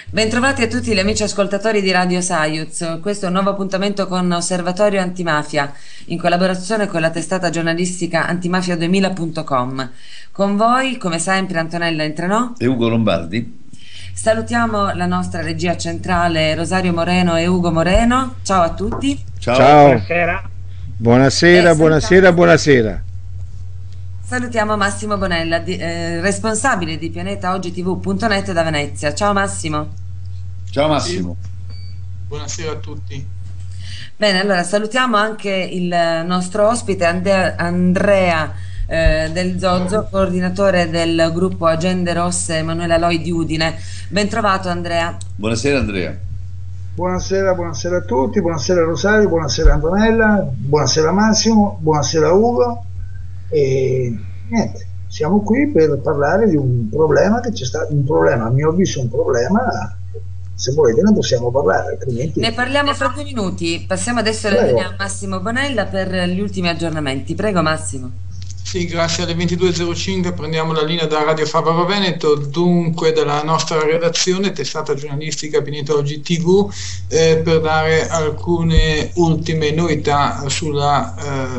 Bentrovati a tutti gli amici ascoltatori di Radio Saiuz. Questo è un nuovo appuntamento con Osservatorio Antimafia in collaborazione con la testata giornalistica antimafia2000.com. Con voi, come sempre, Antonella Entrenò e Ugo Lombardi. Salutiamo la nostra regia centrale Rosario Moreno e Ugo Moreno. Ciao a tutti. Ciao. Buonasera. Buonasera, buonasera, buonasera. Salutiamo Massimo Bonella, responsabile di pianetaogitv.net da Venezia. Ciao Massimo. Ciao Massimo. Buonasera a tutti. Bene, allora salutiamo anche il nostro ospite Andrea del Zozzo, coordinatore del gruppo Agende Rosse Emanuele Aloi di Udine. Ben trovato Andrea. Buonasera Andrea. Buonasera a tutti, buonasera Rosario, buonasera Antonella, buonasera Massimo, buonasera Ugo. E niente, siamo qui per parlare di un problema che c'è stato, un problema, a mio avviso un problema, se volete ne possiamo parlare, altrimenti... Ne parliamo fra 2 minuti, passiamo adesso la linea a Massimo Bonella per gli ultimi aggiornamenti. Prego Massimo. Sì, grazie. Alle 22.05 prendiamo la linea da Radio Favaro Veneto, dunque dalla nostra redazione, testata giornalistica Pianetaoggi TV, per dare alcune ultime novità sulla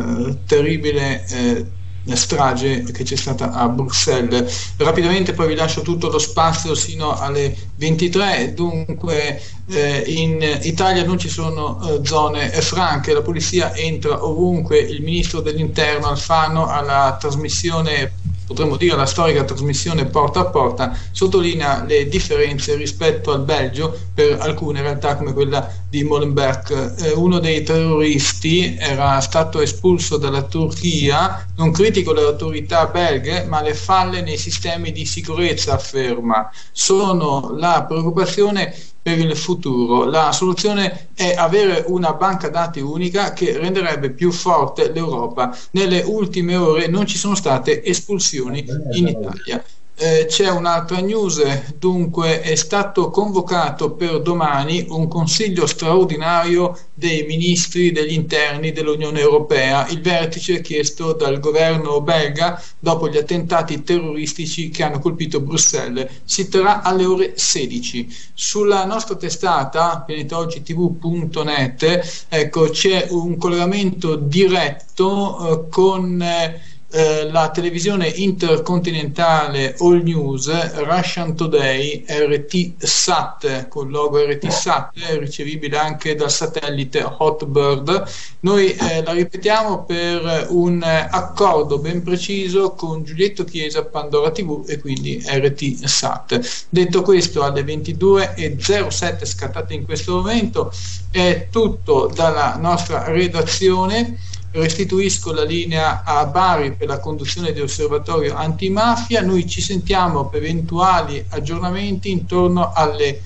terribile strage che c'è stata a Bruxelles. Rapidamente poi vi lascio tutto lo spazio sino alle 23. Dunque in Italia non ci sono zone franche, la polizia entra ovunque. Il ministro dell'interno Alfano alla trasmissione, potremmo dire la storica trasmissione Porta a Porta, sottolinea le differenze rispetto al Belgio per alcune realtà come quella di Molenbeek. Uno dei terroristi era stato espulso dalla Turchia, non critico le autorità belghe ma le falle nei sistemi di sicurezza, afferma, sono la preoccupazione per il futuro. La soluzione è avere una banca dati unica che renderebbe più forte l'Europa. Nelle ultime ore non ci sono state espulsioni in Italia. C'è un'altra news, dunque è stato convocato per domani un consiglio straordinario dei ministri degli interni dell'Unione Europea, il vertice chiesto dal governo belga dopo gli attentati terroristici che hanno colpito Bruxelles. Si terrà alle ore 16. Sulla nostra testata pianetaogitv.net ecco, c'è un collegamento diretto con la televisione intercontinentale All News, Russian Today, RT Sat, con logo RT Sat, ricevibile anche dal satellite Hotbird. Noi la ripetiamo per un accordo ben preciso con Giulietto Chiesa, Pandora TV e quindi RT Sat. Detto questo, alle 22.07 scattate in questo momento è tutto dalla nostra redazione. Restituisco la linea a Bari per la conduzione di Osservatorio Antimafia. Noi ci sentiamo per eventuali aggiornamenti intorno alle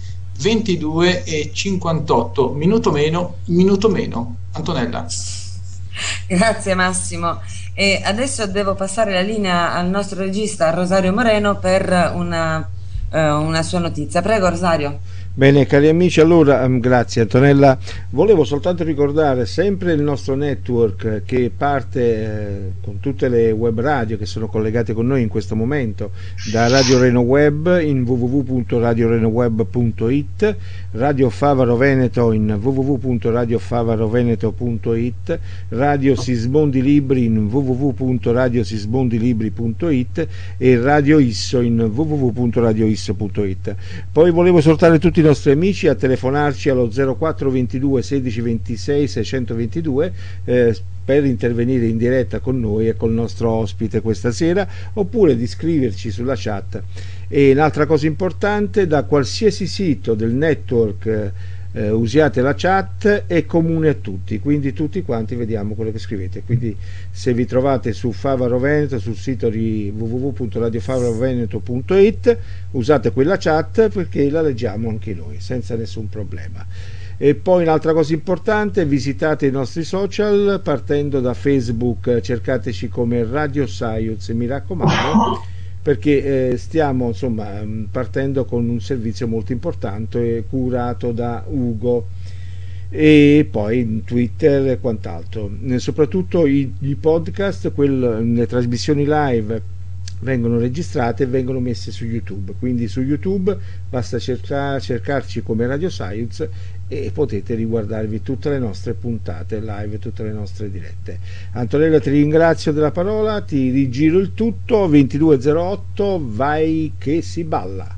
22.58, minuto meno. Antonella. Grazie Massimo. E adesso devo passare la linea al nostro regista Rosario Moreno per una sua notizia. Prego Rosario. Bene cari amici, allora grazie Antonella, volevo soltanto ricordare sempre il nostro network che parte con tutte le web radio che sono collegate con noi in questo momento, da Radio Reno Web in www.radiorenoweb.it, Radio Favaro Veneto in www.radiofavaroveneto.it, Radio Sismondi Libri in www.radiosismondilibri.it e Radio Isso in www.radioisso.it. Poi volevo esortare tutti i nostri amici a telefonarci allo 0422 16 26 622 per intervenire in diretta con noi e col nostro ospite questa sera, oppure di scriverci sulla chat. E un'altra cosa importante, da qualsiasi sito del network usiate la chat, è comune a tutti, quindi tutti quanti vediamo quello che scrivete. Quindi se vi trovate su Favaro Veneto, sul sito di www.radiofavaroveneto.it, usate quella chat perché la leggiamo anche noi senza nessun problema. E poi un'altra cosa importante, visitate i nostri social partendo da Facebook, cercateci come Radio Saiuz, mi raccomando, perché stiamo insomma partendo con un servizio molto importante curato da Ugo, e poi Twitter e quant'altro, soprattutto i podcast, le trasmissioni live vengono registrate e vengono messe su YouTube. Quindi su YouTube basta cercarci come Radio Science e potete riguardarvi tutte le nostre puntate live, tutte le nostre dirette. Antonella, ti ringrazio della parola, ti rigiro il tutto. 22:08, vai che si balla.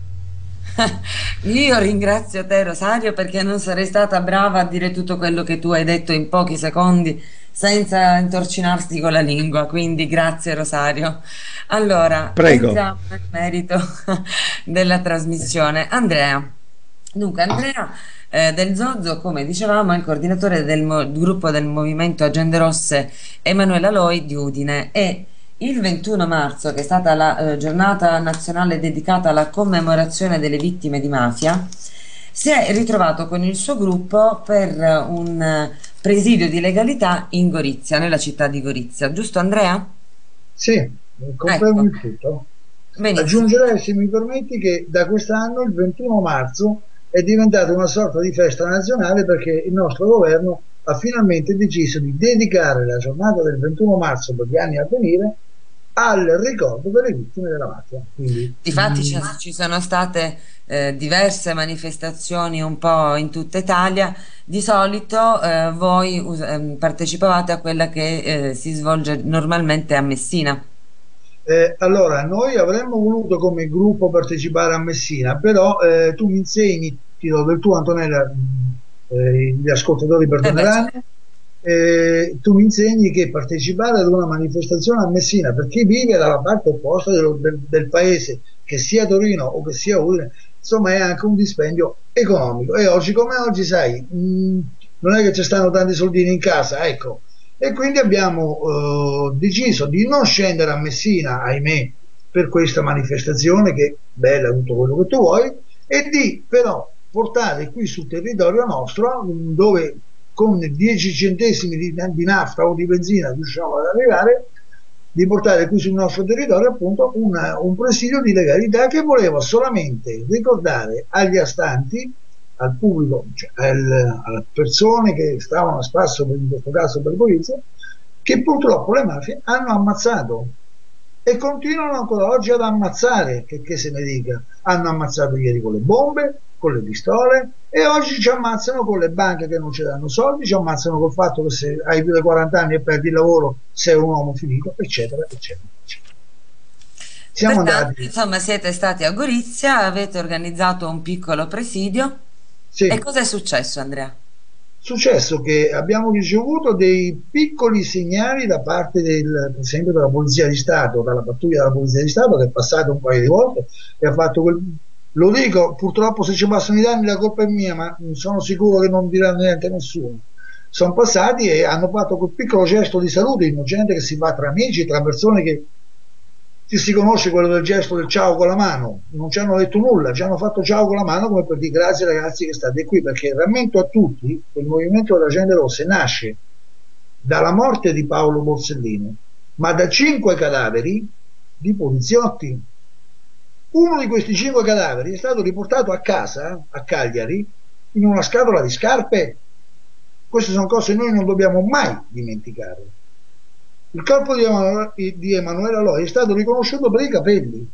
Io ringrazio te, Rosario, perché non sarei stata brava a dire tutto quello che tu hai detto in pochi secondi senza intorcinarti con la lingua, quindi grazie, Rosario. Allora, Prego. entriamo nel merito della trasmissione. Andrea. Dunque, Andrea del Zozzo, come dicevamo, è il coordinatore del gruppo del Movimento Agende Rosse Emanuela Loi di Udine, e il 21 marzo, che è stata la giornata nazionale dedicata alla commemorazione delle vittime di mafia, si è ritrovato con il suo gruppo per un presidio di legalità in Gorizia, nella città di Gorizia. Giusto, Andrea? Sì, confermo Ecco, il tutto. benissimo. Aggiungerei, se mi permetti, che da quest'anno il 21 marzo è diventata una sorta di festa nazionale, perché il nostro governo ha finalmente deciso di dedicare la giornata del 21 marzo per gli anni a venire al ricordo delle vittime della mafia. Quindi, Difatti ci sono state diverse manifestazioni un po' in tutta Italia. Di solito voi partecipavate a quella che si svolge normalmente a Messina. allora, noi avremmo voluto come gruppo partecipare a Messina, però tu mi insegni, ti do del tuo, Antonella, gli ascoltatori Beh, perdoneranno, tu mi insegni che partecipare ad una manifestazione a Messina per chi vive dalla parte opposta del paese, che sia Torino o che sia Udine, insomma è anche un dispendio economico, e oggi come oggi, sai, non è che ci stanno tanti soldini in casa, ecco, e quindi abbiamo deciso di non scendere a Messina, ahimè, per questa manifestazione, che bella, tutto quello che tu vuoi, e di però portare qui sul territorio nostro, dove con 10 centesimi di nafta o di benzina riusciamo ad arrivare, di portare qui sul nostro territorio appunto un presidio di legalità, che voleva solamente ricordare agli astanti, al pubblico, cioè alle persone che stavano a spasso, in questo caso per Gorizia, che purtroppo le mafie hanno ammazzato e continuano ancora oggi ad ammazzare, che se ne dica. Hanno ammazzato ieri con le bombe, con le pistole, e oggi ci ammazzano con le banche che non ci danno soldi, ci ammazzano col fatto che se hai più di 40 anni e perdi il lavoro sei un uomo finito, eccetera, eccetera, eccetera. Siamo Pertanto, andati, insomma, siete stati a Gorizia, avete organizzato un piccolo presidio. E sì. cosa è successo, Andrea? Successo che abbiamo ricevuto dei piccoli segnali da parte per esempio della Polizia di Stato, dalla pattuglia della Polizia di Stato, che è passata un paio di volte e ha fatto lo dico, purtroppo se ci passano i danni la colpa è mia, ma sono sicuro che non diranno niente a nessuno. Sono passati e hanno fatto quel piccolo gesto di saluto innocente che si fa tra amici, tra persone che si conosce, quello del gesto del ciao con la mano. Non ci hanno detto nulla, ci hanno fatto ciao con la mano come per dire grazie ragazzi che state qui, perché rammento a tutti che il movimento delle Agende Rosse nasce dalla morte di Paolo Borsellino, ma da 5 cadaveri di poliziotti. Uno di questi 5 cadaveri è stato riportato a casa, a Cagliari, in una scatola di scarpe. Queste sono cose che noi non dobbiamo mai dimenticare. Il corpo di Emanuela Loi è stato riconosciuto per i capelli,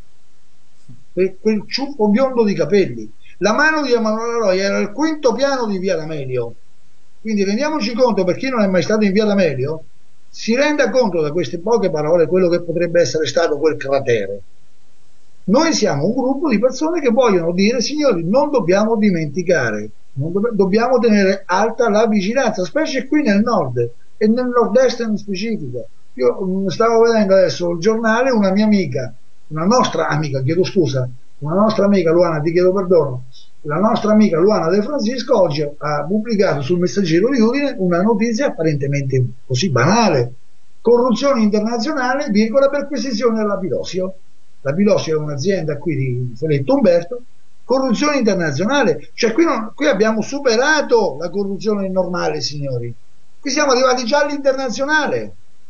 per quel ciuffo biondo di capelli. La mano di Emanuela Loi era al 5° piano di Via D'Amelio. Quindi rendiamoci conto, per chi non è mai stato in Via D'Amelio, si renda conto da queste poche parole quello che potrebbe essere stato quel cratere. Noi siamo un gruppo di persone che vogliono dire: signori, non dobbiamo dimenticare, dobbiamo tenere alta la vigilanza, specie qui nel nord e nel nord-est in specifico. Io stavo vedendo adesso il giornale, una mia amica, una nostra amica, chiedo scusa, una nostra amica Luana, ti chiedo perdono, la nostra amica Luana De Francisco oggi ha pubblicato sul Messaggero di Udine una notizia apparentemente così banale: corruzione internazionale, virgola, perquisizione della Pilosio. La Pilosio è un'azienda qui di Feletto Umberto. Corruzione internazionale, cioè qui abbiamo superato la corruzione normale, signori. Qui siamo arrivati già all'internazionale.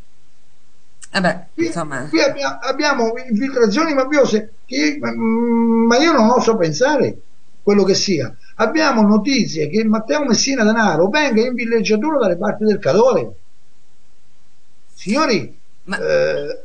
Insomma, Qui abbiamo infiltrazioni mafiose ma io non oso pensare quello che sia. Abbiamo notizie che Matteo Messina Denaro venga in villeggiatura dalle parti del Cadore. Signori, ma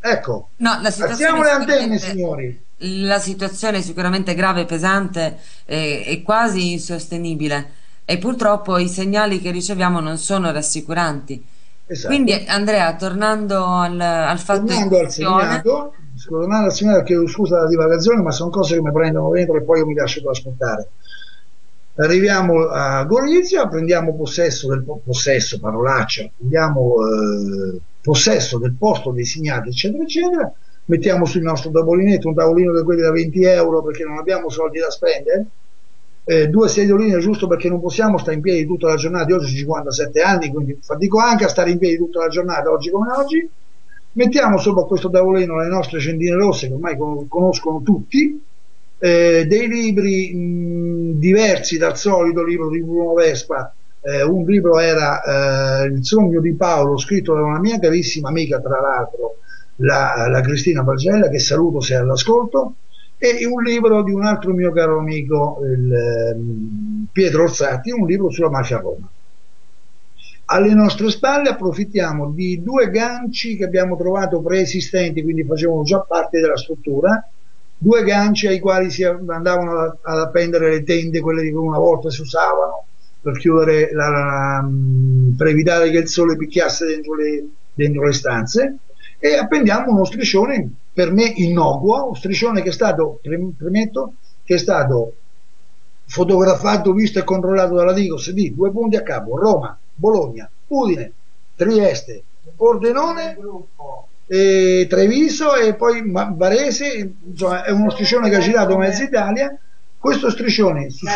Ecco, No, alziamo le antenne, signori. la situazione è sicuramente grave, pesante e quasi insostenibile e purtroppo i segnali che riceviamo non sono rassicuranti. Quindi Esatto. Andrea, tornando al fatto in Tornando al questione, segnato, chiedo scusa della divagazione, ma sono cose che mi prendono dentro e poi io mi lascio trasportare. Arriviamo a Gorizia, prendiamo possesso, parolaccia, prendiamo possesso del posto designato, eccetera, eccetera, mettiamo sul nostro tavolinetto un tavolino di quelli da 20 euro perché non abbiamo soldi da spendere, due sedioline giusto perché non possiamo stare in piedi tutta la giornata, io ho 57 anni, quindi fatico anche a stare in piedi tutta la giornata, oggi come oggi. Mettiamo sopra questo tavolino le nostre centine rosse che ormai conoscono tutti, dei libri diversi dal solito libro di Bruno Vespa. Un libro era Il sogno di Paolo, scritto da una mia carissima amica, tra l'altro, la Cristina Pagella, che saluto se è all'ascolto, e un libro di un altro mio caro amico, Pietro Orsatti, un libro sulla mafia a Roma. Alle nostre spalle approfittiamo di due ganci che abbiamo trovato preesistenti, quindi facevano già parte della struttura, due ganci ai quali si andavano ad appendere le tende, quelle che una volta si usavano per chiudere per evitare che il sole picchiasse dentro le stanze, e appendiamo uno striscione per me innocuo, uno striscione che è stato, premetto, che è stato fotografato, visto e controllato dalla Digos di due punti a capo: Roma, Bologna, Udine, Trieste, Pordenone, Treviso e poi Varese. Insomma, è uno striscione che ha girato mezza Italia. Questo striscione su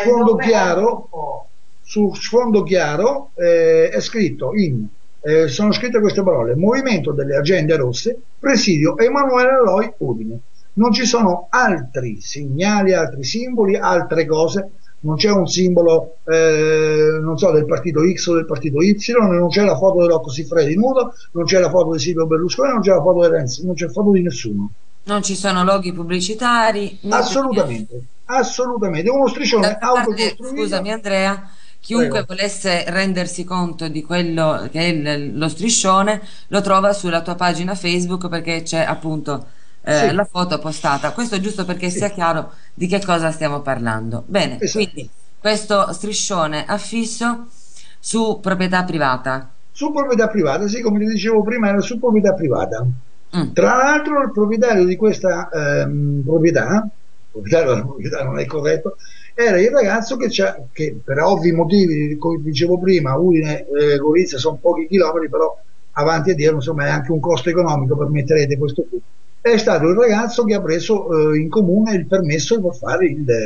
sfondo chiaro è scritto sono scritte queste parole: Movimento delle Agende Rosse, Presidio Emanuele Loi, Udine. Non ci sono altri segnali, altri simboli, altre cose. Non c'è un simbolo non so, del partito X o del partito Y, non c'è la foto di Rocco Siffredi nudo, non c'è la foto di Silvio Berlusconi, non c'è la foto di Renzi, non c'è foto di nessuno. non ci sono loghi pubblicitari, Assolutamente, assolutamente. È uno striscione autocostruito. Scusami Andrea, chiunque Prego. volesse rendersi conto di quello che è lo striscione lo trova sulla tua pagina Facebook, perché c'è appunto Sì, la foto postata. Questo giusto perché sì, sia chiaro di che cosa stiamo parlando. Bene, esatto. quindi questo striscione affisso su proprietà privata. Su proprietà privata, sì, come ti dicevo prima, era su proprietà privata. Mm. Tra l'altro il proprietario di questa proprietario della proprietà non è corretto, era il ragazzo che per ovvi motivi, come dicevo prima, Udine e Gorizia sono pochi chilometri, però avanti a dire, insomma, è anche un costo economico, permetterete questo qui. È stato il ragazzo che ha preso in comune il permesso per fare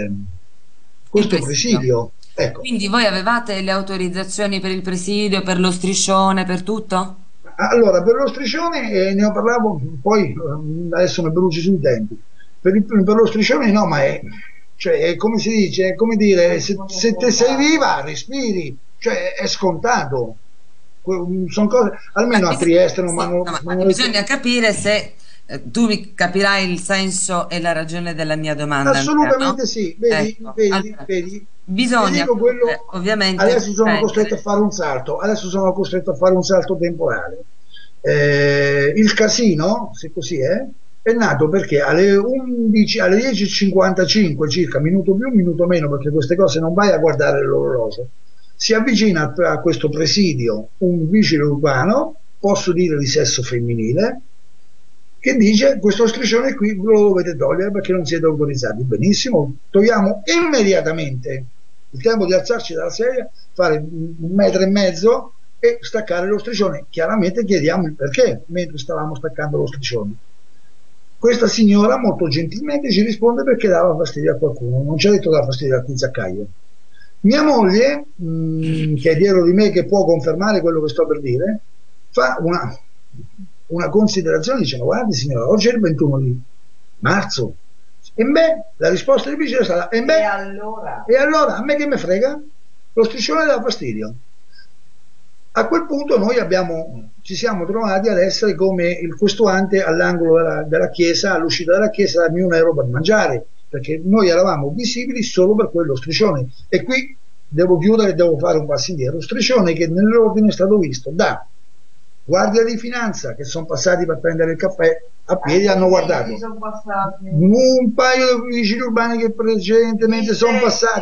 Il questo presidio. presidio. Ecco. Quindi voi avevate le autorizzazioni per il presidio, per lo striscione, per tutto? Allora, per lo striscione ne ho parlato, poi adesso mi bruci sui tempi. Per lo striscione no, ma cioè, è come si dice, è come dire, se te sei viva, respiri, cioè è scontato. Sono cose, almeno a Trieste non Sì, mi no, hanno ma non hanno detto. bisogna capire se tu mi capirai il senso e la ragione della mia domanda, Andrea, no? Assolutamente sì, vedi, Ecco, vedi, allora, vedi. Ti bisogna dico quello, ovviamente adesso sono costretto a comprendere. fare un salto, temporale. Il casino, se così è nato perché alle 11, alle 10:55 circa, minuto più, minuto meno, perché queste cose non vai a guardare l'orologio, si avvicina a questo presidio un vigile urbano, posso dire di sesso femminile, che dice: questo striscione qui lo dovete togliere perché non siete autorizzati. Benissimo, togliamo immediatamente, il tempo di alzarci dalla sedia, fare 1,5 metri e staccare lo striscione. Chiaramente chiediamo il perché mentre stavamo staccando lo striscione. Questa signora molto gentilmente ci risponde perché dava fastidio a qualcuno, non ci ha detto che dava fastidio al pizzaccaio. Mia moglie, che è dietro di me, che può confermare quello che sto per dire, fa una considerazione dicendo: guardi signora, oggi è il 21 di marzo, e beh, la risposta del vigile è stata: e beh, e allora a me che me frega? Lo striscione dà fastidio. A quel punto noi ci siamo trovati ad essere come il questuante all'angolo della chiesa, all'uscita della chiesa, darmi €1 per mangiare, perché noi eravamo visibili solo per quello striscione. E qui devo chiudere e devo fare un passo indietro. Striscione che nell'ordine è stato visto da guardia di finanza che sono passati per prendere il caffè, a piedi hanno guardato un paio di vigili urbani che precedentemente sono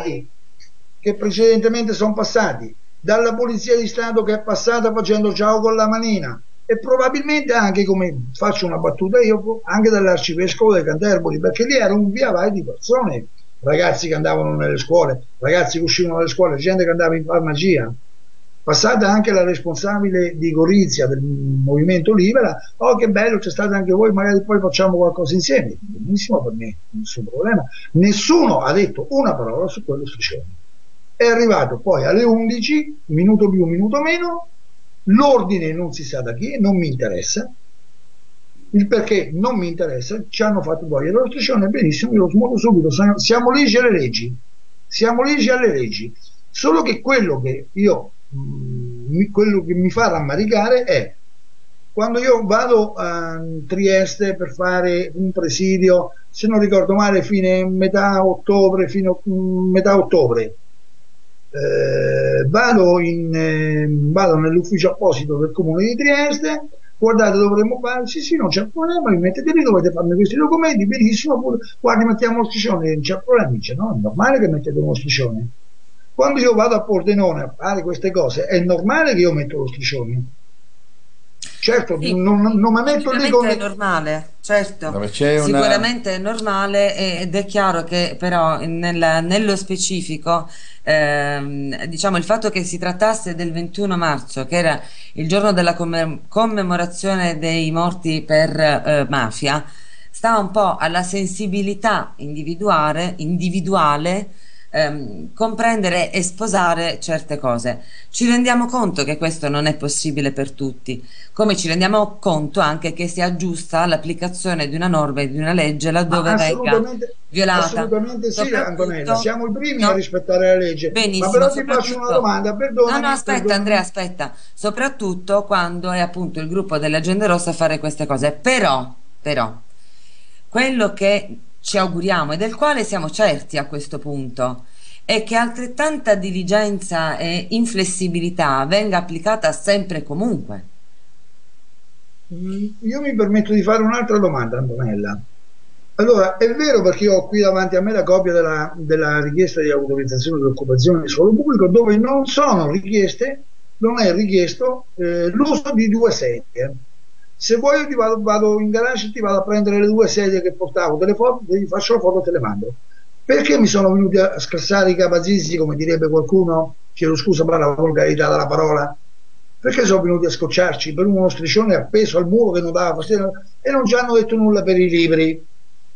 passati, dalla polizia di Stato che è passata facendo ciao con la manina, e probabilmente anche, come faccio una battuta io, anche dall'arcivescovo di Canterbury, perché lì era un via vai di persone, ragazzi che andavano nelle scuole, ragazzi che uscivano dalle scuole, gente che andava in farmacia. Passata anche la responsabile di Gorizia del movimento Libera, oh che bello, c'è stato anche voi, magari poi facciamo qualcosa insieme. Benissimo, per me nessun problema, nessuno ha detto una parola su quello striscione. È arrivato poi alle 11, minuto più, minuto meno, l'ordine non si sa da chi, non mi interessa, il perché non mi interessa, ci hanno fatto togliere lo striscione, benissimo, io lo smonto subito, siamo ligi alle leggi, solo che quello che mi fa rammaricare è quando io vado a Trieste per fare un presidio, se non ricordo male metà ottobre, vado nell'ufficio apposito del comune di Trieste, guardate dovremmo fare, sì non c'è problema, vi mettete lì, dovete farmi questi documenti, benissimo, guardi mettiamo lo striscione, non c'è problema, dice no, è normale che mettete uno striscione. Quando io vado a Pordenone a fare queste cose è normale che io metto lo striscione, certo Sì, non mi metto lì sicuramente è con... normale, certo, Dove c'è sicuramente è normale ed è chiaro che però nello specifico, diciamo il fatto che si trattasse del 21 marzo, che era il giorno della commemorazione dei morti per mafia, sta un po' alla sensibilità individuale, comprendere e sposare certe cose. Ci rendiamo conto che questo non è possibile per tutti, come ci rendiamo conto anche che sia giusta l'applicazione di una norma e di una legge laddove venga violata. Assolutamente sì, Antonella, Soprattutto, siamo i primi a no, rispettare la legge, ma benissimo, però ti faccio una soprattutto, domanda, no, no, aspetta perdonami. Andrea, aspetta, soprattutto quando è appunto il gruppo della Gente Rossa a fare queste cose. Però, quello che ci auguriamo e del quale siamo certi a questo punto è che altrettanta diligenza e inflessibilità venga applicata sempre e comunque. Io mi permetto di fare un'altra domanda, Antonella. Allora, è vero, perché io ho qui davanti a me la copia della richiesta di autorizzazione di occupazione di suolo pubblico, dove non è richiesto l'uso di due sedie. Se vuoi io vado in garage e ti vado a prendere le due sedie che portavo, te le foto, ti faccio la foto e te le mando. Perché mi sono venuti a scassare i capazizzi, come direbbe qualcuno? Chiedo scusa per la volgarità della parola. Perché sono venuti a scocciarci per uno striscione appeso al muro che non dava fastidio e non ci hanno detto nulla per i libri,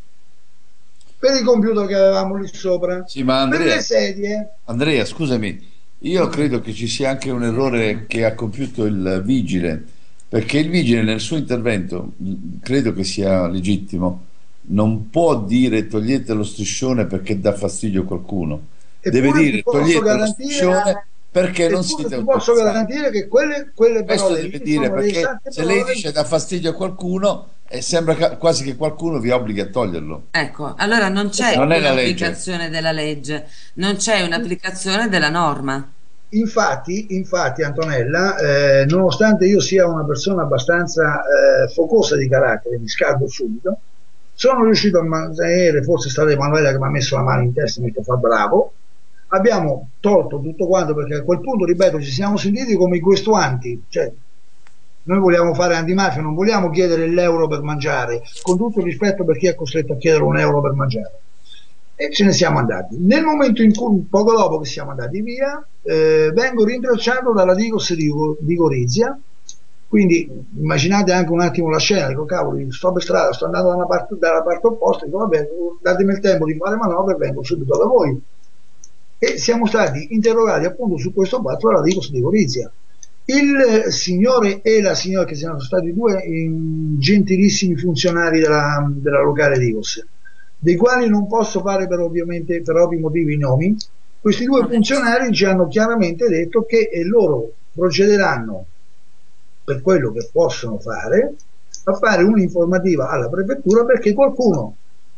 per i computer che avevamo lì sopra, Sì, ma per le sedie? Andrea, scusami, io credo che ci sia anche un errore che ha compiuto il vigile, perché il vigile nel suo intervento, credo che sia legittimo, non può dire togliete lo striscione perché dà fastidio a qualcuno, deve Eppure ti dire posso togliete lo garantire, striscione perché non eppure siete ti posso autorizzati. garantire che quelle Questo parole deve lì dire, sono le perché esatte se lei parole. dice dà fastidio a qualcuno, sembra quasi che qualcuno vi obblighi a toglierlo. Ecco, allora non c'è Non è la legge. un'applicazione della legge, non c'è un'applicazione della norma. Infatti Antonella, nonostante io sia una persona abbastanza focosa di carattere, mi scaldo subito, sono riuscito a mantenere, forse è stata Emanuela che mi ha messo la mano in testa e mi ha detto fa bravo, abbiamo tolto tutto quanto, perché a quel punto, ripeto, ci siamo sentiti come i questuanti, cioè noi vogliamo fare antimafia, non vogliamo chiedere l'euro per mangiare, con tutto il rispetto per chi è costretto a chiedere un euro per mangiare. E ce ne siamo andati. Nel momento in cui, poco dopo che siamo andati via, vengo rintracciato dalla Digos di Gorizia. Quindi immaginate anche un attimo la scena, dico cavolo, sto per strada, sto andando dalla parte opposta, dico vabbè, datemi il tempo di fare manovra e vengo subito da voi. E siamo stati interrogati appunto su questo fatto dalla Digos di Gorizia. Il signore e la signora, che siano stati due gentilissimi funzionari della locale Digos, dei quali non posso fare ovviamente per ovvi motivi i nomi, questi due funzionari ci hanno chiaramente detto che loro procederanno, per quello che possono fare, a fare un'informativa alla prefettura perché qualcuno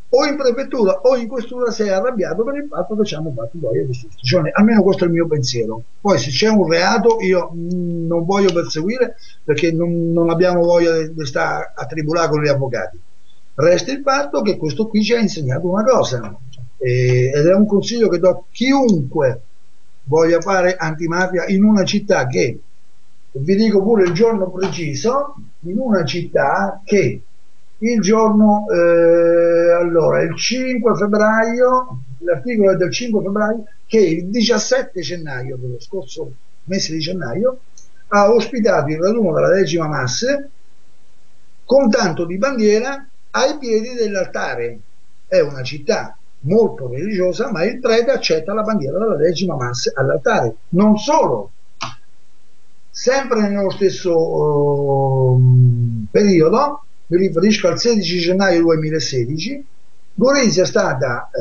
o in prefettura o in questura si è arrabbiato per il fatto che ci hanno fatto boia di istruzione. Almeno questo è il mio pensiero. Poi se c'è un reato io non voglio perseguire, perché non abbiamo voglia di stare a tribunale con gli avvocati. Resta il fatto che questo qui ci ha insegnato una cosa, ed è un consiglio che do a chiunque voglia fare antimafia in una città che, vi dico pure il giorno preciso, in una città che il giorno, allora il 5 febbraio, l'articolo è del 5 febbraio, che il 17 gennaio dello scorso mese di gennaio ha ospitato il raduno della 10ª Masse con tanto di bandiera ai piedi dell'altare. È una città molto religiosa, ma il prete accetta la bandiera della 10ª Masse all'altare. Non solo, sempre nello stesso periodo, mi riferisco al 16 gennaio 2016, Gorizia è stata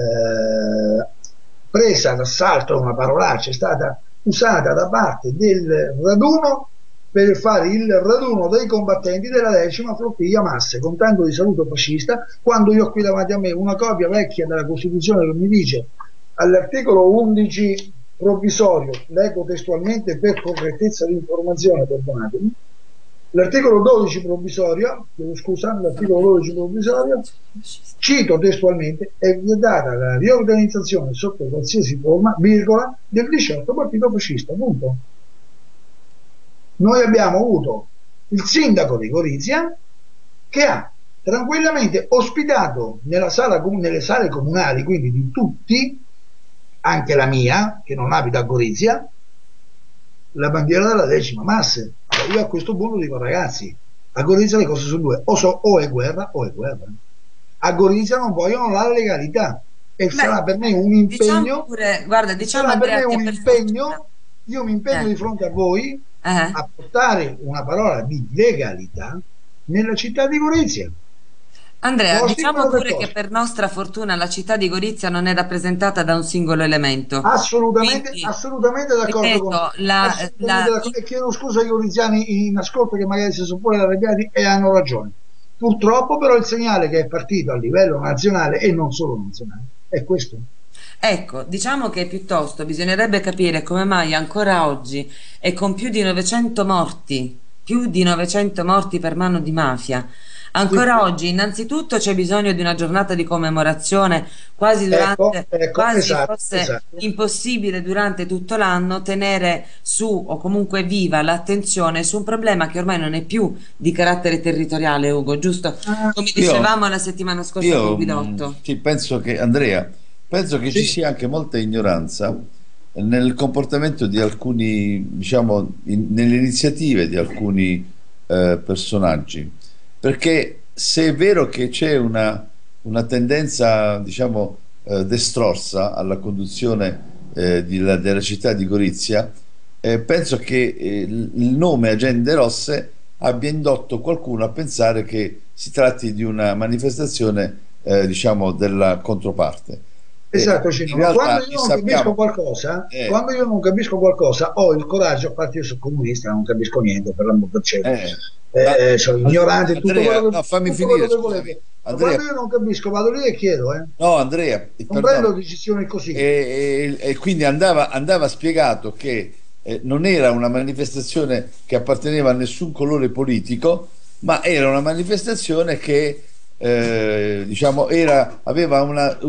presa d'assalto, è una parolaccia, è stata usata da parte del raduno per fare il raduno dei combattenti della 10ª Flottiglia Masse, con tanto di saluto fascista, quando io ho qui davanti a me una copia vecchia della Costituzione che mi dice all'articolo 11 provvisorio, leggo testualmente per correttezza di informazione, perdonatemi, l'articolo 12 provvisorio, l'articolo 12 provvisorio, cito testualmente, è vietata la riorganizzazione sotto qualsiasi forma, virgola, del 18 partito fascista, punto. Noi abbiamo avuto il sindaco di Gorizia che ha tranquillamente ospitato nelle sale comunali, quindi di tutti, anche la mia, che non abita a Gorizia, la bandiera della 10ª Masse. Io a questo punto dico, ragazzi, a Gorizia le cose sono due, o è guerra o è guerra. A Gorizia non vogliono la legalità, e sarà per me un impegno, diciamo pure, guarda, diciamo sarà per Andrea, me un che per impegno, fortuna- io mi impegno di fronte a voi a portare una parola di legalità nella città di Gorizia. Andrea, Costi diciamo quello che pure che costi. per nostra fortuna la città di Gorizia non è rappresentata da un singolo elemento. Assolutamente, Quindi, assolutamente d'accordo con ripeto, te. Assolutamente d'accordo. E chiedo scusa agli oriziani in ascolto che magari si sono pure arrabbiati e hanno ragione. Purtroppo però il segnale che è partito a livello nazionale e non solo nazionale è questo. ecco, diciamo che piuttosto bisognerebbe capire come mai ancora oggi e con più di 900 morti per mano di mafia, Sì. ancora oggi innanzitutto c'è bisogno di una giornata di commemorazione Ecco, quasi esatto, fosse esatto. impossibile durante tutto l'anno tenere su o comunque viva l'attenzione su un problema che ormai non è più di carattere territoriale, Ugo, giusto? Ah, Come Io, dicevamo la settimana scorsa con io Guidotto. sì, penso che, Andrea, penso che ci sì, sia anche molta ignoranza nel comportamento di alcuni, diciamo, nelle iniziative di alcuni personaggi, perché se è vero che c'è una tendenza, diciamo, destrorsa alla conduzione della città di Gorizia, penso che il nome Agende Rosse abbia indotto qualcuno a pensare che si tratti di una manifestazione, diciamo, della controparte. esatto, In Cino, ma realtà sappiamo, quando io non capisco qualcosa, ho il coraggio, a parte io sono comunista, non capisco niente, per l'amor del cielo. ma Sono ignorante, Andrea, no, fammi tutto quello finire, che scusami, volete. Ma Andrea, quando io non capisco, vado lì e chiedo, no, Andrea, non prendo perdona. decisioni così. E quindi andava spiegato che non era una manifestazione che apparteneva a nessun colore politico, ma era una manifestazione che diciamo aveva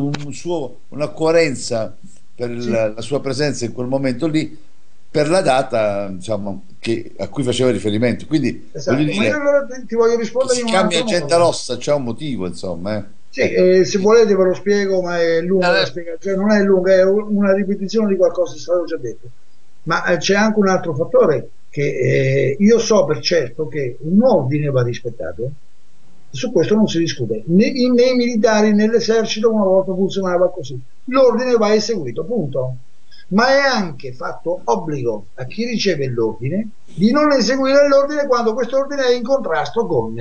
una coerenza per Sì, la sua presenza in quel momento lì, per la data, diciamo, a cui faceva riferimento. Quindi voglio esatto, ma io dire allora ti voglio che rispondere si in un chiami altro Agenda modo. Rossa, c'è un motivo, insomma. Sì, se volete ve lo spiego, ma è lunga da Eh, spiegare, cioè non è lunga, è una ripetizione di qualcosa che è stato già detto. Ma c'è anche un altro fattore che io so per certo che un ordine va rispettato, su questo non si discute, nei militari, nell'esercito una volta funzionava così, l'ordine va eseguito, punto. Ma è anche fatto obbligo a chi riceve l'ordine di non eseguire l'ordine quando questo ordine è in contrasto con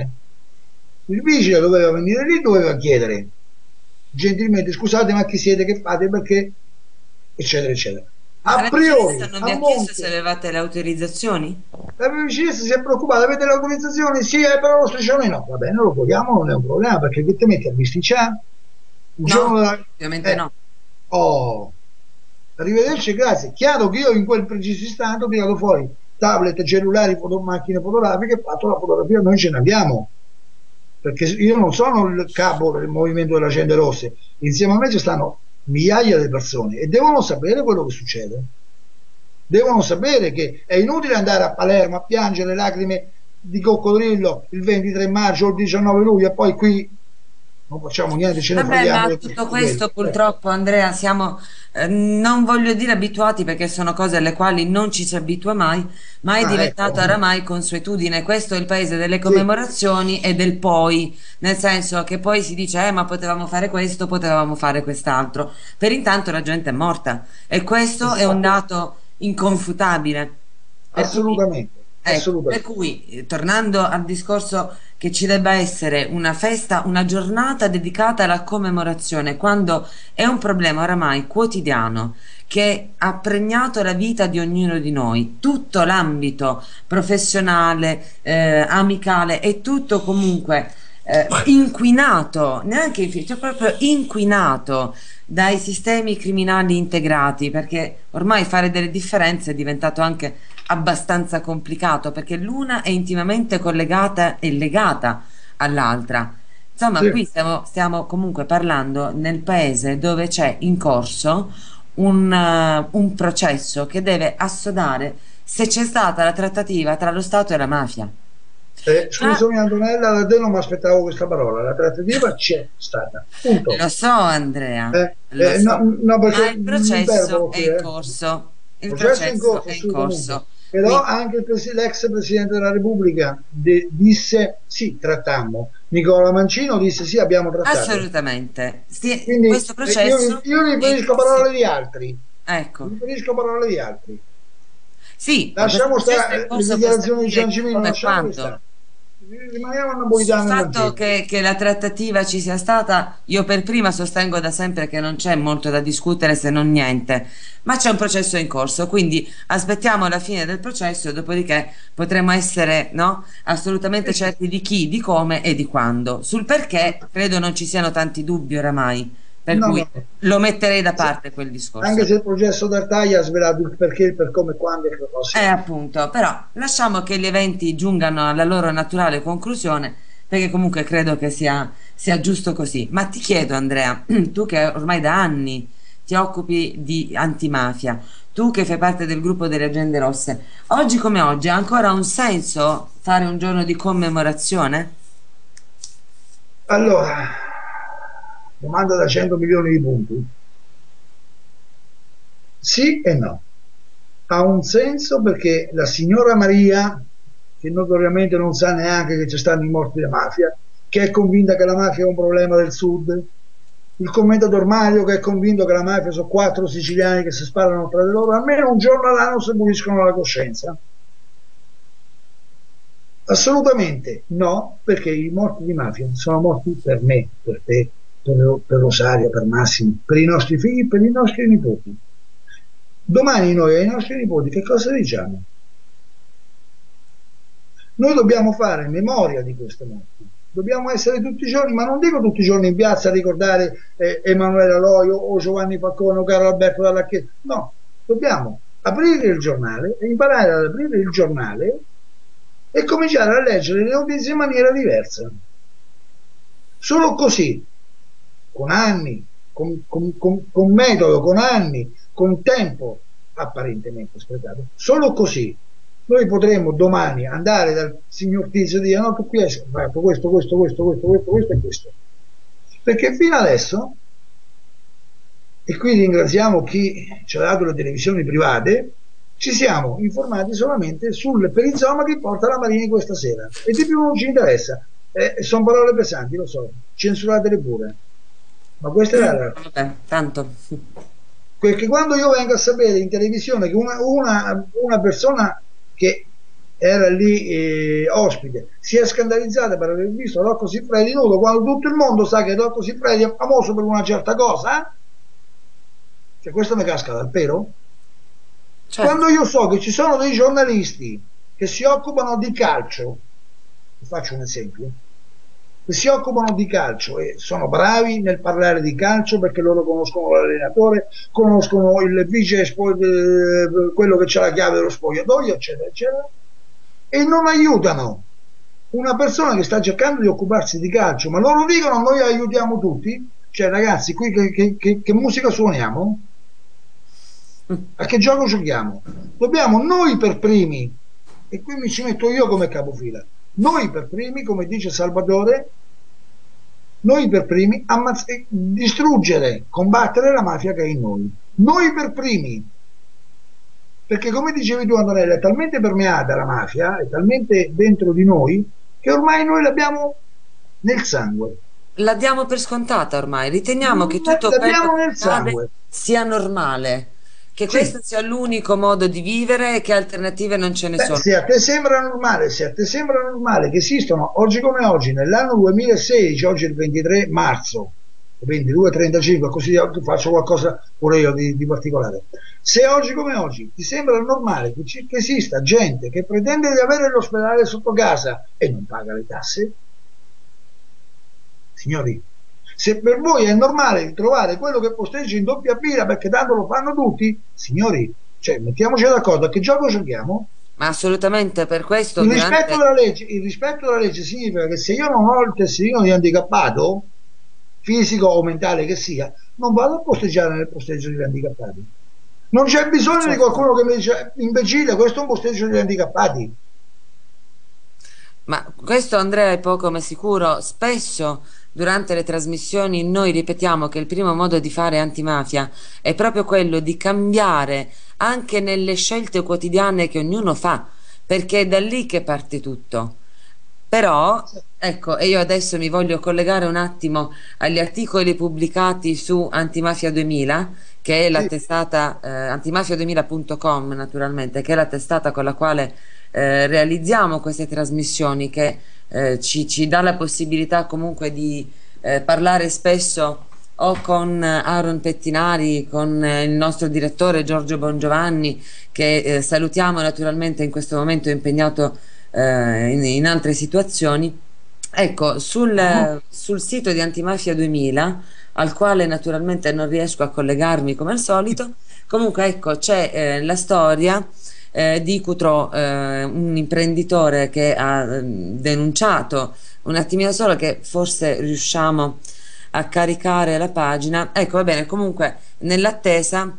il vigile. Doveva venire lì, doveva chiedere gentilmente scusate ma chi siete, che fate, perché, eccetera eccetera. Ma A la vigilanza priori non vi a ha chiesto se monte avevate le autorizzazioni? la vigilanza si è preoccupata, avete le autorizzazioni? Sì, però lo striscione no, va bene, lo vogliamo, non è un problema, perché che te metti a bisticciare? Il giorno No, della... ovviamente no. Oh, arrivederci, grazie. Chiaro che io in quel preciso istante ho tirato fuori tablet, cellulari, macchine fotografiche e fatto la fotografia. Noi ce ne abbiamo, perché io non sono il capo del movimento delle Agende Rosse, insieme a me ci stanno migliaia di persone e devono sapere quello che succede. Devono sapere che è inutile andare a Palermo a piangere lacrime di coccodrillo il 23 maggio o il 19 luglio e poi qui non facciamo niente, ce ne Vabbè, freghiamo ma di tutto quello. questo purtroppo, Andrea, siamo, non voglio dire abituati perché sono cose alle quali non ci si abitua mai, ma è Ah, ecco, diventato oramai consuetudine. Questo è il paese delle sì, commemorazioni e del poi, nel senso che poi si dice, ma potevamo fare questo, potevamo fare quest'altro. Per intanto la gente è morta e questo è un esatto, dato inconfutabile. Per cui, assolutamente, ecco, per assolutamente. cui, tornando al discorso che ci debba essere una festa, una giornata dedicata alla commemorazione, quando è un problema oramai quotidiano che ha pregnato la vita di ognuno di noi, tutto l'ambito professionale, amicale e tutto comunque inquinato, neanche cioè proprio inquinato dai sistemi criminali integrati, perché ormai fare delle differenze è diventato anche abbastanza complicato, perché l'una è intimamente collegata e legata all'altra. Insomma, Sì. qui stiamo comunque parlando nel paese dove c'è in corso un processo che deve assodare se c'è stata la trattativa tra lo Stato e la mafia. Già Scusami Antonella, da te non mi aspettavo questa parola, la trattativa c'è stata, punto. lo so, Andrea, lo No, so, no, ma perché il mi processo imperbolo è qui, in corso. Il processo in processo corso è in assolutamente, corso. però Quindi, anche l'ex Presidente della Repubblica disse sì, trattammo, Nicola Mancino disse sì, abbiamo trattato, assolutamente. quindi Questo io, processo io è in riferisco corso. parole di altri, Ecco. riferisco parole di altri, Sì, ma questo lasciamo processo è in stare le corso per dichiarazioni di stabilire chi, Ciancimino, come e lasciamole quando. stare, rimaniamo a Sul Napolitano e fatto Mantega. che la trattativa ci sia stata, io per prima sostengo da sempre che non c'è molto da discutere se non niente, ma c'è un processo in corso, quindi aspettiamo la fine del processo, dopodiché potremo essere, no, assolutamente Sì, sì. certi di chi, di come e di quando. Sul perché credo non ci siano tanti dubbi oramai, per No, cui no, no. lo metterei da parte quel discorso. Anche se il processo d'Artaglia ha svelato il perché, il per come, quando e che cosa. Appunto, però lasciamo che gli eventi giungano alla loro naturale conclusione, perché comunque credo che sia giusto così. Ma ti chiedo, Andrea, tu che ormai da anni ti occupi di antimafia, tu che fai parte del gruppo delle Agende Rosse, oggi come oggi ha ancora un senso fare un giorno di commemorazione? Allora, domanda da 100 milioni di punti. Sì e no. Ha un senso perché la signora Maria, che notoriamente non sa neanche che ci stanno i morti di mafia, che è convinta che la mafia è un problema del sud, il commentatore Mario che è convinto che la mafia sono 4 siciliani che si sparano tra di loro, almeno un giorno all'anno si puliscono la coscienza. Assolutamente no, perché i morti di mafia sono morti per me, per te, per Rosario, per Massimo, per i nostri figli, per i nostri nipoti. Domani noi ai nostri nipoti che cosa diciamo? Noi dobbiamo fare memoria di queste morti. Dobbiamo essere tutti i giorni, ma non dico tutti i giorni in piazza a ricordare Emanuele Aloio o Giovanni Falcone o Carlo Alberto Dalla Chiesa. No, dobbiamo aprire il giornale e imparare ad aprire il giornale e cominciare a leggere le notizie in maniera diversa. Solo così, con anni, con metodo, con anni, con tempo apparentemente sprecato, solo così noi potremo domani andare dal signor Tizio e dire no, tu qui hai fatto questo e questo. Perché fino adesso, e qui ringraziamo chi ci ha dato le televisioni private, ci siamo informati solamente sul perizoma che porta la Marini questa sera e di più non ci interessa. Sono parole pesanti, lo so, censuratele pure, ma questa è la realtà. Vabbè, tanto. Perché quando io vengo a sapere in televisione che una persona che era lì ospite si è scandalizzata per aver visto Rocco Siffredi nudo, quando tutto il mondo sa che Rocco Siffredi è famoso per una certa cosa, cioè questo mi casca dal pero. Certo. Quando io so che ci sono dei giornalisti che si occupano di calcio, vi faccio un esempio, che si occupano di calcio e sono bravi nel parlare di calcio perché loro conoscono l'allenatore, conoscono il vice, quello che c'ha la chiave dello spogliatoio, eccetera, eccetera, e non aiutano una persona che sta cercando di occuparsi di calcio, ma loro dicono noi aiutiamo tutti, cioè ragazzi, qui che musica suoniamo? A che gioco giochiamo? Dobbiamo noi per primi, e qui mi ci metto io come capofila, noi per primi, come dice Salvatore, noi per primi distruggere, combattere la mafia che è in noi per primi, perché come dicevi tu Antonella, è talmente permeata la mafia, è talmente dentro di noi, che ormai noi l'abbiamo nel sangue. La diamo per scontata ormai, riteniamo che tutto quello L'abbiamo che nel accade sangue. sia normale, che Sì. questo sia l'unico modo di vivere e che alternative non ce ne Beh, sono. se a te sembra normale che esistono oggi come oggi, nell'anno 2016, oggi è il 23 marzo, 22:35, così faccio qualcosa pure io di particolare. Se oggi come oggi ti sembra normale che esista gente che pretende di avere l'ospedale sotto casa e non paga le tasse, signori, se per voi è normale trovare quello che posteggia in doppia fila perché tanto lo fanno tutti, signori, cioè mettiamoci d'accordo, a che gioco giochiamo? Ma assolutamente per questo Il rispetto durante... della legge significa che se io non ho il tesserino di handicappato, fisico o mentale che sia, non vado a posteggiare nel posteggio degli handicappati. Non c'è bisogno di Certo. qualcuno che mi dice imbecille, questo è un posteggio degli handicappati. Ma questo Andrea è poco ma sicuro. Spesso durante le trasmissioni noi ripetiamo che il primo modo di fare antimafia è proprio quello di cambiare anche nelle scelte quotidiane che ognuno fa, perché è da lì che parte tutto. Però, ecco, e io adesso mi voglio collegare un attimo agli articoli pubblicati su Antimafia 2000, che è la Sì. testata antimafia2000.com naturalmente, che è la testata con la quale realizziamo queste trasmissioni, che ci dà la possibilità comunque di parlare spesso o con Aaron Pettinari, con il nostro direttore Giorgio Bongiovanni, che salutiamo naturalmente in questo momento impegnato in altre situazioni. Ecco, sul sito di Antimafia 2000, al quale naturalmente non riesco a collegarmi come al solito, comunque ecco c'è la storia di Coutreau, un imprenditore che ha denunciato, un attimino solo che forse riusciamo a caricare la pagina. Ecco, va bene, comunque nell'attesa,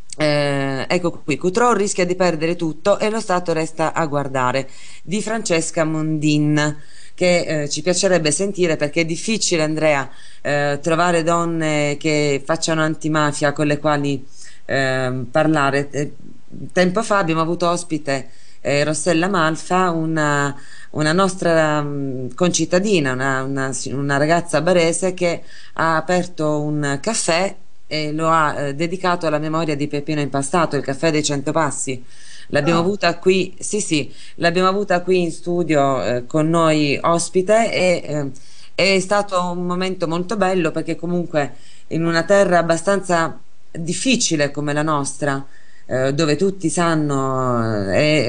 ecco qui, Coutreau rischia di perdere tutto e lo Stato resta a guardare, di Francesca Mondin, che ci piacerebbe sentire, perché è difficile, Andrea, trovare donne che facciano antimafia con le quali parlare. Tempo fa abbiamo avuto ospite Rossella Malfa, una nostra concittadina, una ragazza barese che ha aperto un caffè e lo ha dedicato alla memoria di Peppino Impastato, il caffè dei 100 passi. L'abbiamo avuta qui, sì, l'abbiamo avuta qui in studio con noi ospite e è stato un momento molto bello, perché comunque in una terra abbastanza difficile come la nostra, dove tutti sanno,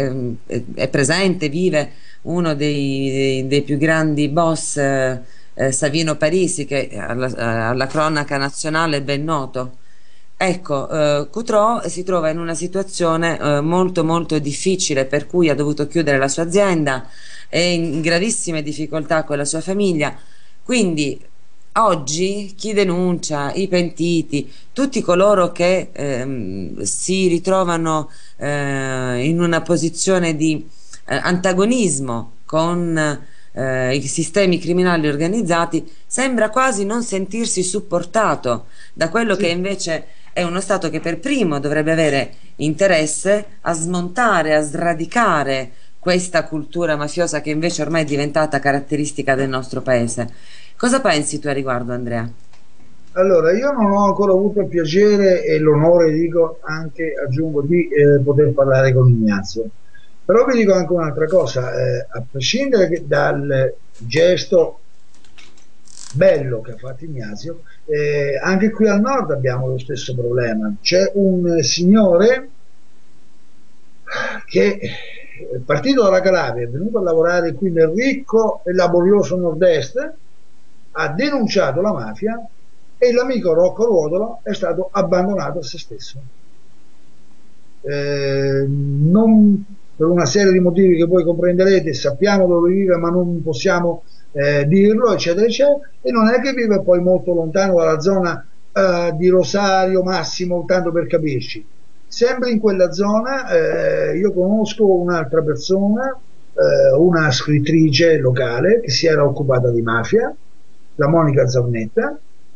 è presente, vive uno dei più grandi boss, Savino Parisi, che alla cronaca nazionale è ben noto. Ecco, Coutreau si trova in una situazione molto molto difficile, per cui ha dovuto chiudere la sua azienda, è in gravissime difficoltà con la sua famiglia. Quindi oggi chi denuncia, i pentiti, tutti coloro che si ritrovano in una posizione di antagonismo con i sistemi criminali organizzati, sembra quasi non sentirsi supportato da quello che invece è uno Stato che per primo dovrebbe avere interesse a smontare, a sradicare questa cultura mafiosa che invece ormai è diventata caratteristica del nostro paese. Cosa pensi tu a riguardo, Andrea? Allora, io non ho ancora avuto il piacere e l'onore, dico anche, aggiungo, di poter parlare con Ignazio. Però vi dico anche un'altra cosa, a prescindere dal gesto bello che ha fatto Ignazio, anche qui al nord abbiamo lo stesso problema. C'è un signore che è partito dalla Calabria, è venuto a lavorare qui nel ricco e laborioso nord-est, ha denunciato la mafia e l'amico Rocco Ruotolo è stato abbandonato a se stesso. Non, per una serie di motivi che voi comprenderete, sappiamo dove vive ma non possiamo dirlo, eccetera eccetera, e non è che vive poi molto lontano dalla zona di Rosario, Massimo, tanto per capirci. Sempre in quella zona io conosco un'altra persona, una scrittrice locale che si era occupata di mafia, la Monica Zaunetta,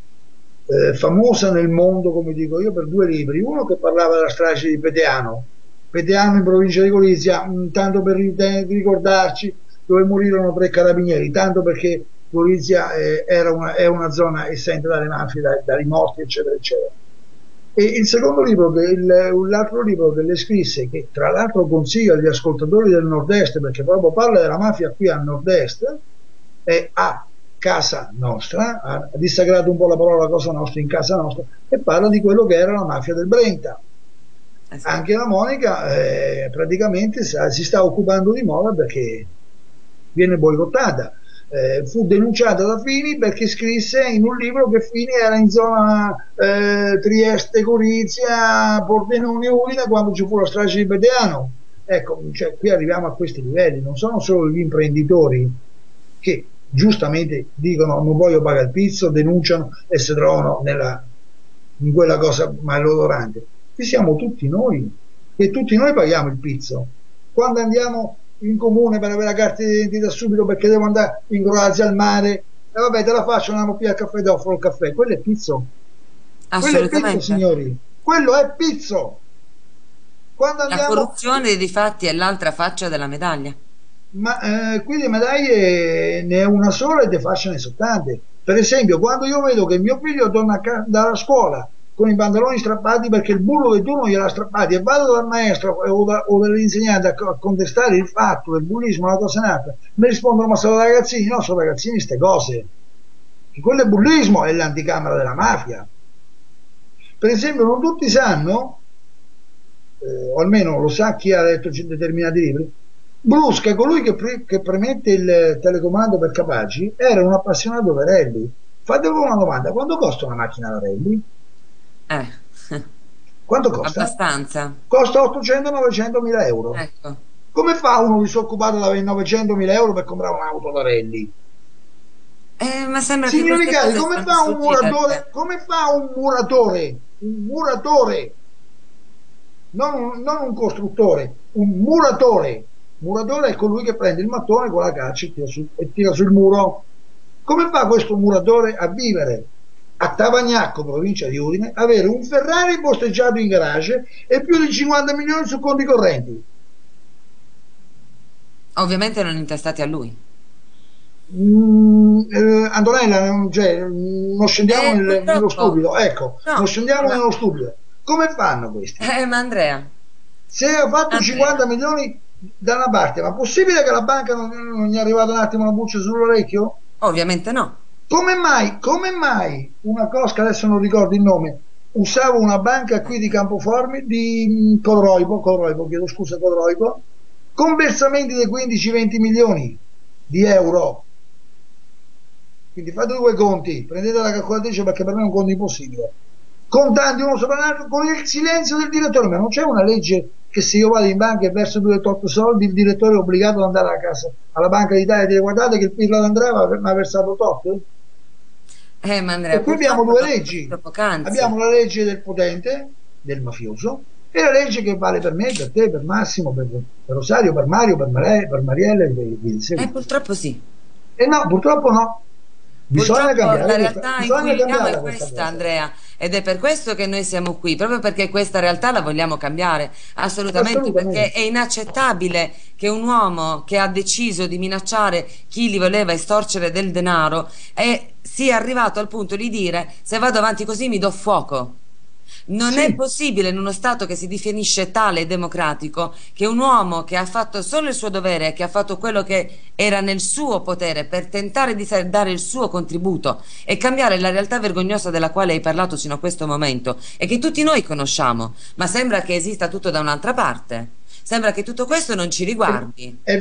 famosa nel mondo, come dico io, per 2 libri, uno che parlava della strage di Peteano in provincia di Gorizia, tanto per ricordarci, dove morirono 3 carabinieri, tanto perché Gorizia è una zona esente dalle mafie, dai morti, eccetera eccetera. E il secondo libro, l'altro libro che le scrisse, che tra l'altro consiglio agli ascoltatori del nord-est, perché proprio parla della mafia qui al nord-est, è A Casa Nostra, ha dissacrato un po' la parola Cosa Nostra in Casa Nostra, e parla di quello che era la mafia del Brenta. Anche la Monica praticamente si sta occupando di moda perché viene boicottata. Fu denunciata da Fini perché scrisse in un libro che Fini era in zona Trieste, Gorizia, Pordenone, Udine quando ci fu la strage di Pedeano. Ecco, cioè, qui arriviamo a questi livelli, non sono solo gli imprenditori che giustamente dicono non voglio pagare il pizzo, denunciano e si trovano in quella cosa malodorante. Ci siamo tutti noi, e tutti noi paghiamo il pizzo. Quando andiamo in comune per avere la carta d'identità subito perché devo andare in Croazia al mare, e vabbè te la faccio, andiamo qui al caffè, ti offro il caffè, quello è pizzo. Quello è pizzo, signori, quello è pizzo. Quando andiamo... La corruzione di fatti è l'altra faccia della medaglia. Ma qui le medaglie ne è una sola e le facce ne sono tante. Per esempio, quando io vedo che mio figlio torna dalla scuola con i pantaloni strappati perché il bullo del turno gliel'ha strappati, e vado dal maestro o dall'insegnante a contestare il fatto del bullismo, una cosa nata, mi rispondono ma sono ragazzini. No, sono ragazzini ste cose, che quello è bullismo, è l'anticamera della mafia. Per esempio, non tutti sanno, o almeno lo sa chi ha letto determinati libri, Brusca, colui che premette il telecomando per Capaci, era un appassionato di rally. Fatevi una domanda: quanto costa una macchina da rally? Quanto costa? Abbastanza. Costa 800-900 mila euro. Ecco. Come fa uno disoccupato ad avere 900 mila euro per comprare un'auto da rally? Ma sembra Signori che cari, come fa un muratore? Come fa un muratore? Un muratore, non un costruttore, un muratore. Muratore è colui che prende il mattone con la caccia e tira sul muro. Come fa questo muratore a vivere a Tavagnacco, provincia di Udine, avere un Ferrari posteggiato in garage e più di 50 milioni su conti correnti? Ovviamente non intestati a lui. Antonella, cioè, non scendiamo nello stupido, ecco, no, non scendiamo nello stupido. Come fanno questi? Ma Andrea, se ha fatto 50 milioni da una parte, ma possibile che la banca non gli è arrivata un attimo una buccia sull'orecchio? ovviamente no. Come mai una cosca, adesso non ricordo il nome, usava una banca qui di Campoformi, di Codroibo, chiedo scusa, Codroibo, con versamenti di 15-20 milioni di euro. Quindi fate 2 conti, prendete la calcolatrice perché per me è un conto impossibile. Contanti uno sopra l'altro con il silenzio del direttore, ma non c'è una legge che se io vado in banca e verso 2 tot soldi il direttore è obbligato ad andare a casa alla Banca d'Italia e dire guardate che il pirla d'Andrea mi ha versato tot? Ma Andrea, e qui abbiamo 2 leggi, poc'anzi. Abbiamo la legge del potente, del mafioso, e la legge che vale per me, per te, per Massimo, per Rosario, per Mario, per Mariella e via seguendo. Purtroppo sì. No, purtroppo no. Bisogna cambiare la realtà in cui viviamo è questa, Andrea, ed è per questo che noi siamo qui, proprio perché questa realtà la vogliamo cambiare, assolutamente. Perché è inaccettabile che un uomo che ha deciso di minacciare chi gli voleva estorcere del denaro sia arrivato al punto di dire se vado avanti così mi do fuoco. Non è possibile in uno Stato che si definisce tale e democratico che un uomo che ha fatto solo il suo dovere, che ha fatto quello che era nel suo potere per tentare di dare il suo contributo e cambiare la realtà vergognosa della quale hai parlato sino a questo momento e che tutti noi conosciamo, ma sembra che esista tutto da un'altra parte. Sembra che tutto questo non ci riguardi. È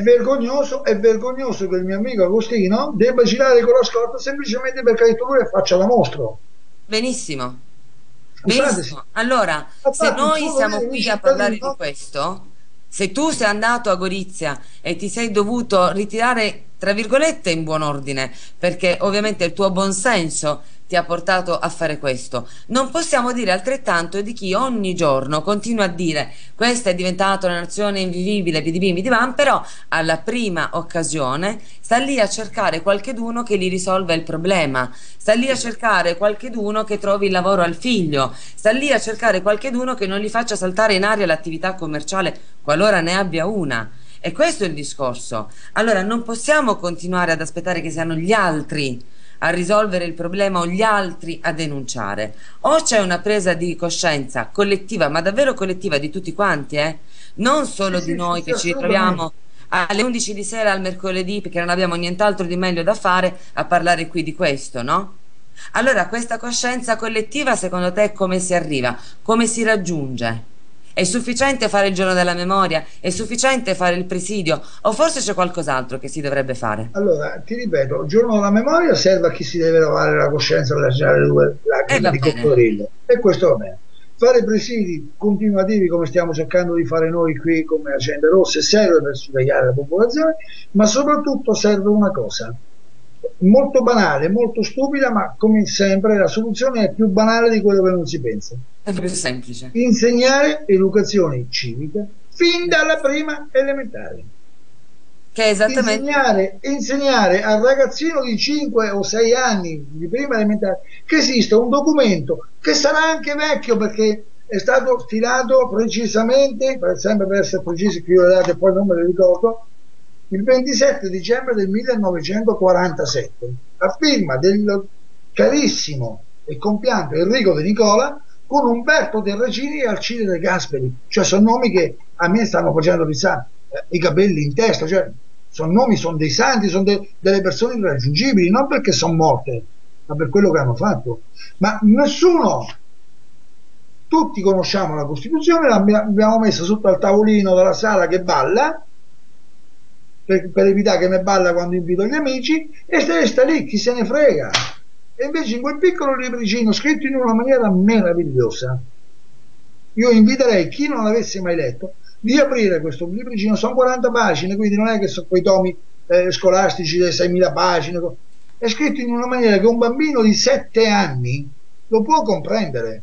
vergognoso che il mio amico Agostino debba girare con la scorta semplicemente perché ha detto lui e faccia la mostro. Benissimo. Scusate, Benissimo. Allora, ha se fatto il noi suo siamo dovere di qui a parlare di cittadino. questo, se tu sei andato a Gorizia e ti sei dovuto ritirare, tra virgolette, in buon ordine, perché ovviamente il tuo buonsenso ti ha portato a fare questo, non possiamo dire altrettanto di chi ogni giorno continua a dire questa è diventata una nazione invivibile, bidibim, bidibam, però alla prima occasione sta lì a cercare qualcheduno che gli risolva il problema, sta lì a cercare qualcheduno che trovi il lavoro al figlio, sta lì a cercare qualcheduno che non gli faccia saltare in aria l'attività commerciale qualora ne abbia una. E questo è il discorso. Allora non possiamo continuare ad aspettare che siano gli altri a risolvere il problema o gli altri a denunciare. O c'è una presa di coscienza collettiva, ma davvero collettiva di tutti quanti, non solo di noi Sì, che ci assolutamente. ritroviamo alle 11 di sera al mercoledì perché non abbiamo nient'altro di meglio da fare a parlare qui di questo, no? Allora, questa coscienza collettiva, secondo te, come si arriva? Come si raggiunge? È sufficiente fare il giorno della memoria? È sufficiente fare il presidio? O forse c'è qualcos'altro che si dovrebbe fare? Allora, ti ripeto, il giorno della memoria serve a chi si deve lavare la coscienza e lasciare due lacrime Va di bene. coccodrillo. E questo va bene. Fare presidi continuativi come stiamo cercando di fare noi qui come Agende Rosse serve per svegliare la popolazione, ma soprattutto serve una cosa, molto banale, molto stupida, ma come sempre la soluzione è più banale di quello che non si pensa. È più semplice. Insegnare educazione civica fin dalla prima elementare. Che è esattamente... Insegnare al ragazzino di 5 o 6 anni di prima elementare che esiste un documento che sarà anche vecchio perché è stato stilato precisamente, sempre per essere precisi, che io le date poi non me le ricordo, il 27 dicembre del 1947, a firma del carissimo e compianto Enrico De Nicola con Umberto Terracini e Alcide De Gasperi, cioè sono nomi che a me stanno facendo pensare i capelli in testa, cioè sono nomi, sono dei santi, sono delle persone irraggiungibili, non perché sono morte, ma per quello che hanno fatto. Ma nessuno, tutti conosciamo la Costituzione, l'abbiamo messa sotto al tavolino della sala che balla, per evitare che ne balla quando invito gli amici, e sta lì, chi se ne frega. E invece in quel piccolo libricino scritto in una maniera meravigliosa, io inviterei chi non l'avesse mai letto di aprire questo libricino. Sono 40 pagine, quindi non è che sono quei tomi scolastici delle 6.000 pagine, è scritto in una maniera che un bambino di 7 anni lo può comprendere.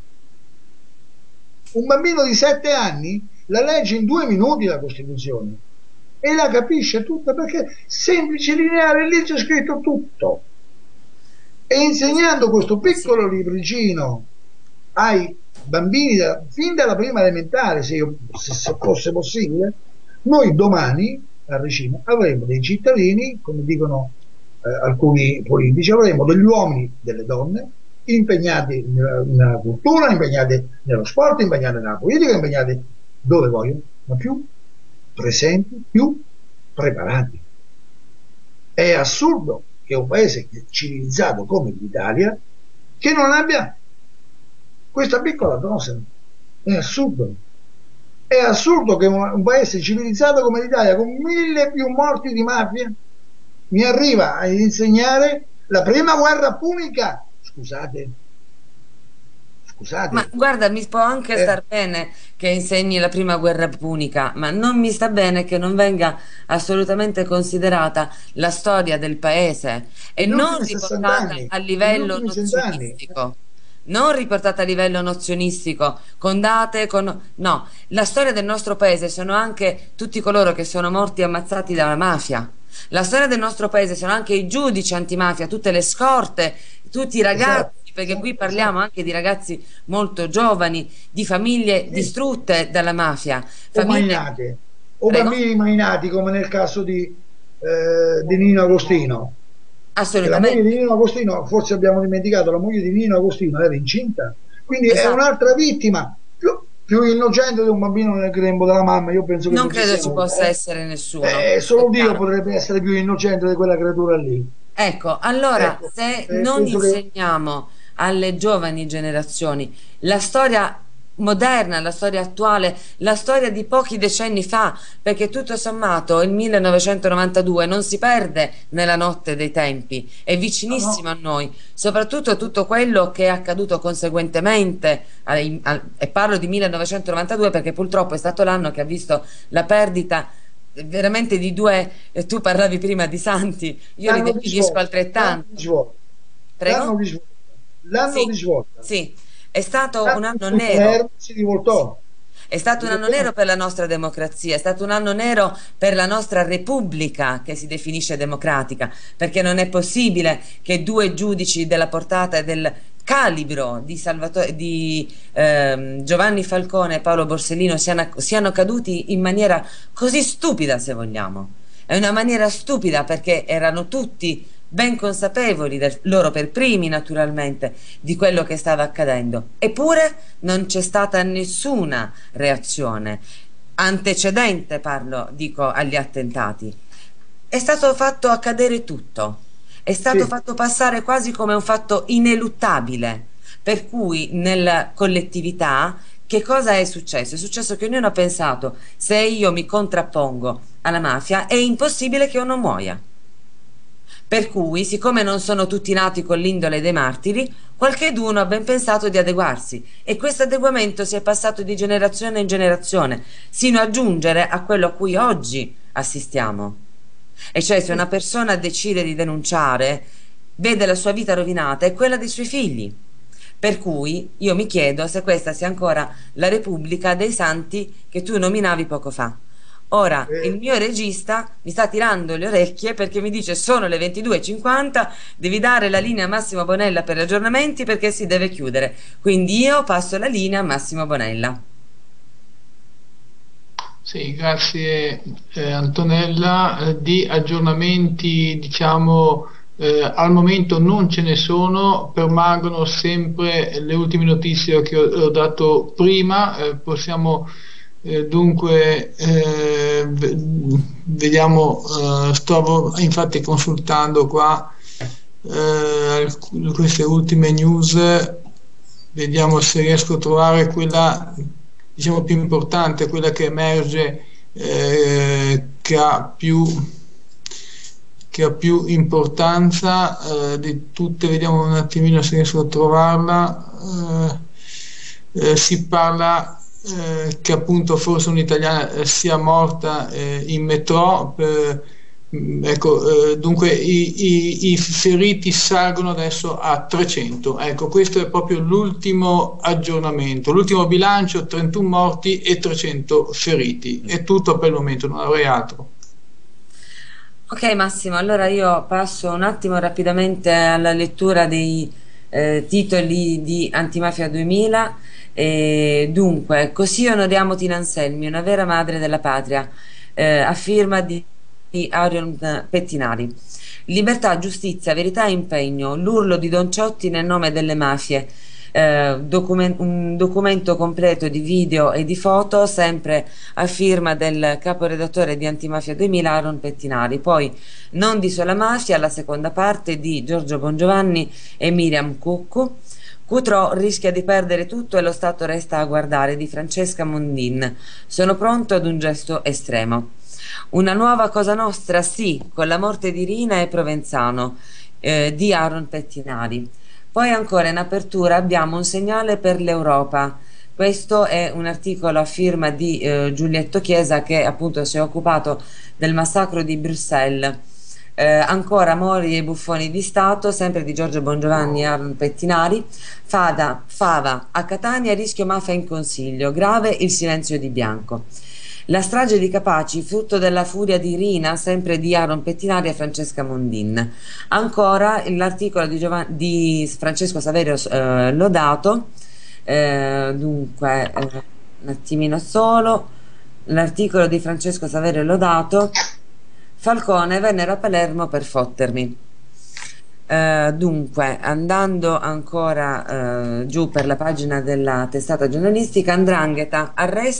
Un bambino di 7 anni la legge in 2 minuti la Costituzione e la capisce tutta, perché semplice, lineare, lì c'è scritto tutto. E insegnando questo piccolo libricino ai bambini fin dalla prima elementare, se fosse possibile, noi domani a Ricino avremo dei cittadini, come dicono alcuni politici, avremo degli uomini, delle donne impegnati nella cultura, impegnati nello sport, impegnati nella politica, impegnati dove vogliono, ma più presenti, più preparati. È assurdo che un paese civilizzato come l'Italia che non abbia questa piccola cosa. È assurdo. È assurdo che un paese civilizzato come l'Italia, con 1000 più morti di mafia, mi arriva ad insegnare la prima guerra punica. Scusate. Ma guarda, mi può anche star bene che insegni la prima guerra punica, ma non mi sta bene che non venga assolutamente considerata la storia del paese e non riportata a livello nozionistico. Non riportata a livello nozionistico, con date, no, la storia del nostro paese sono anche tutti coloro che sono morti ammazzati dalla mafia. La storia del nostro paese sono anche i giudici antimafia, tutte le scorte, tutti i ragazzi, perché qui parliamo anche di ragazzi molto giovani, di famiglie distrutte dalla mafia. Mainate, o bambini mainati, come nel caso di Nino Agostino. Assolutamente. La moglie di Nino Agostino, forse abbiamo dimenticato, la moglie di Nino Agostino era incinta, quindi è un'altra vittima, più innocente di un bambino nel grembo della mamma. Io penso che non credo ci possa essere nessuno. Solo Dio potrebbe essere più innocente di quella creatura lì. Ecco, allora se non insegniamo alle giovani generazioni la storia moderna, la storia attuale, la storia di pochi decenni fa, perché tutto sommato il 1992 non si perde nella notte dei tempi, è No, vicinissimo no, a noi, soprattutto tutto quello che è accaduto conseguentemente, e parlo di 1992 perché purtroppo è stato l'anno che ha visto la perdita veramente di due, tu parlavi prima di santi, io li l'anno di definisco svolta, l'anno altrettanto. di svolta, l'anno Prego? di svolta, l'anno di Sì, svolta, sì, è stato un l'anno in anno cui nero. Palermo si Sì. rivoltò. È stato un anno nero Ricordiamo, per la nostra democrazia, è stato un anno nero per la nostra Repubblica che si definisce democratica, perché non è possibile che due giudici della portata e del calibro di, Giovanni Falcone e Paolo Borsellino siano caduti in maniera così stupida, se vogliamo. È una maniera stupida perché erano tutti ben consapevoli, loro per primi naturalmente, di quello che stava accadendo. Eppure non c'è stata nessuna reazione antecedente, parlo, dico, agli attentati. È stato fatto accadere tutto, è stato sì, fatto passare quasi come un fatto ineluttabile, per cui nella collettività che cosa è successo? È successo che ognuno ha pensato, se io mi contrappongo alla mafia è impossibile che io non muoia. Per cui, siccome non sono tutti nati con l'indole dei martiri, qualcheduno ha ben pensato di adeguarsi e questo adeguamento si è passato di generazione in generazione, sino a giungere a quello a cui oggi assistiamo. E cioè, se una persona decide di denunciare, vede la sua vita rovinata e quella dei suoi figli. Per cui io mi chiedo se questa sia ancora la Repubblica dei Santi che tu nominavi poco fa. Ora, il eh, mio regista mi sta tirando le orecchie perché mi dice sono le 22:50, devi dare la linea a Massimo Bonella per gli aggiornamenti perché si deve chiudere. Quindi io passo la linea a Massimo Bonella. Sì, grazie Antonella. Di aggiornamenti, diciamo, al momento non ce ne sono, permangono sempre le ultime notizie che ho dato prima. Possiamo dunque, vediamo, stavo infatti consultando qua queste ultime news, vediamo se riesco a trovare quella diciamo più importante, quella che emerge, che ha più importanza di tutte. Vediamo un attimino se riesco a trovarla. Si parla che appunto forse un'italiana sia morta in metro. Ecco, dunque i feriti salgono adesso a 300. Ecco, questo è proprio l'ultimo aggiornamento, l'ultimo bilancio: 31 morti e 300 feriti. È tutto per il momento, non avrei altro. Ok Massimo, allora io passo un attimo rapidamente alla lettura dei titoli di Antimafia 2000. Dunque, così onoriamo Tina Anselmi, una vera madre della patria, a firma di Arion Pettinari. Libertà, giustizia, verità e impegno, l'urlo di Don Ciotti nel nome delle mafie. Un documento completo di video e di foto, sempre a firma del caporedattore di Antimafia 2000, Aaron Pettinari. Poi Non di sola mafia, la seconda parte di Giorgio Bongiovanni e Miriam Cuccu. Cutro rischia di perdere tutto e lo Stato resta a guardare, di Francesca Mondin. Sono pronto ad un gesto estremo. Una nuova Cosa Nostra, sì, con la morte di Rina e Provenzano, di Aaron Pettinari. Poi ancora in apertura abbiamo Un segnale per l'Europa. Questo è un articolo a firma di Giulietto Chiesa, che appunto si è occupato del massacro di Bruxelles. Ancora Mori e buffoni di Stato, sempre di Giorgio Bongiovanni e Aaron Pettinari. Fava, a Catania rischio mafia in consiglio, grave il silenzio di Bianco. La strage di Capaci, frutto della furia di Rina, sempre di Aaron Pettinari e Francesca Mondin. Ancora l'articolo di Francesco Saverio Lodato. Dunque, un attimino solo. L'articolo di Francesco Saverio Lodato. Falcone, vennero a Palermo per fottermi. Dunque, andando ancora giù per la pagina della testata giornalistica, 'Ndrangheta,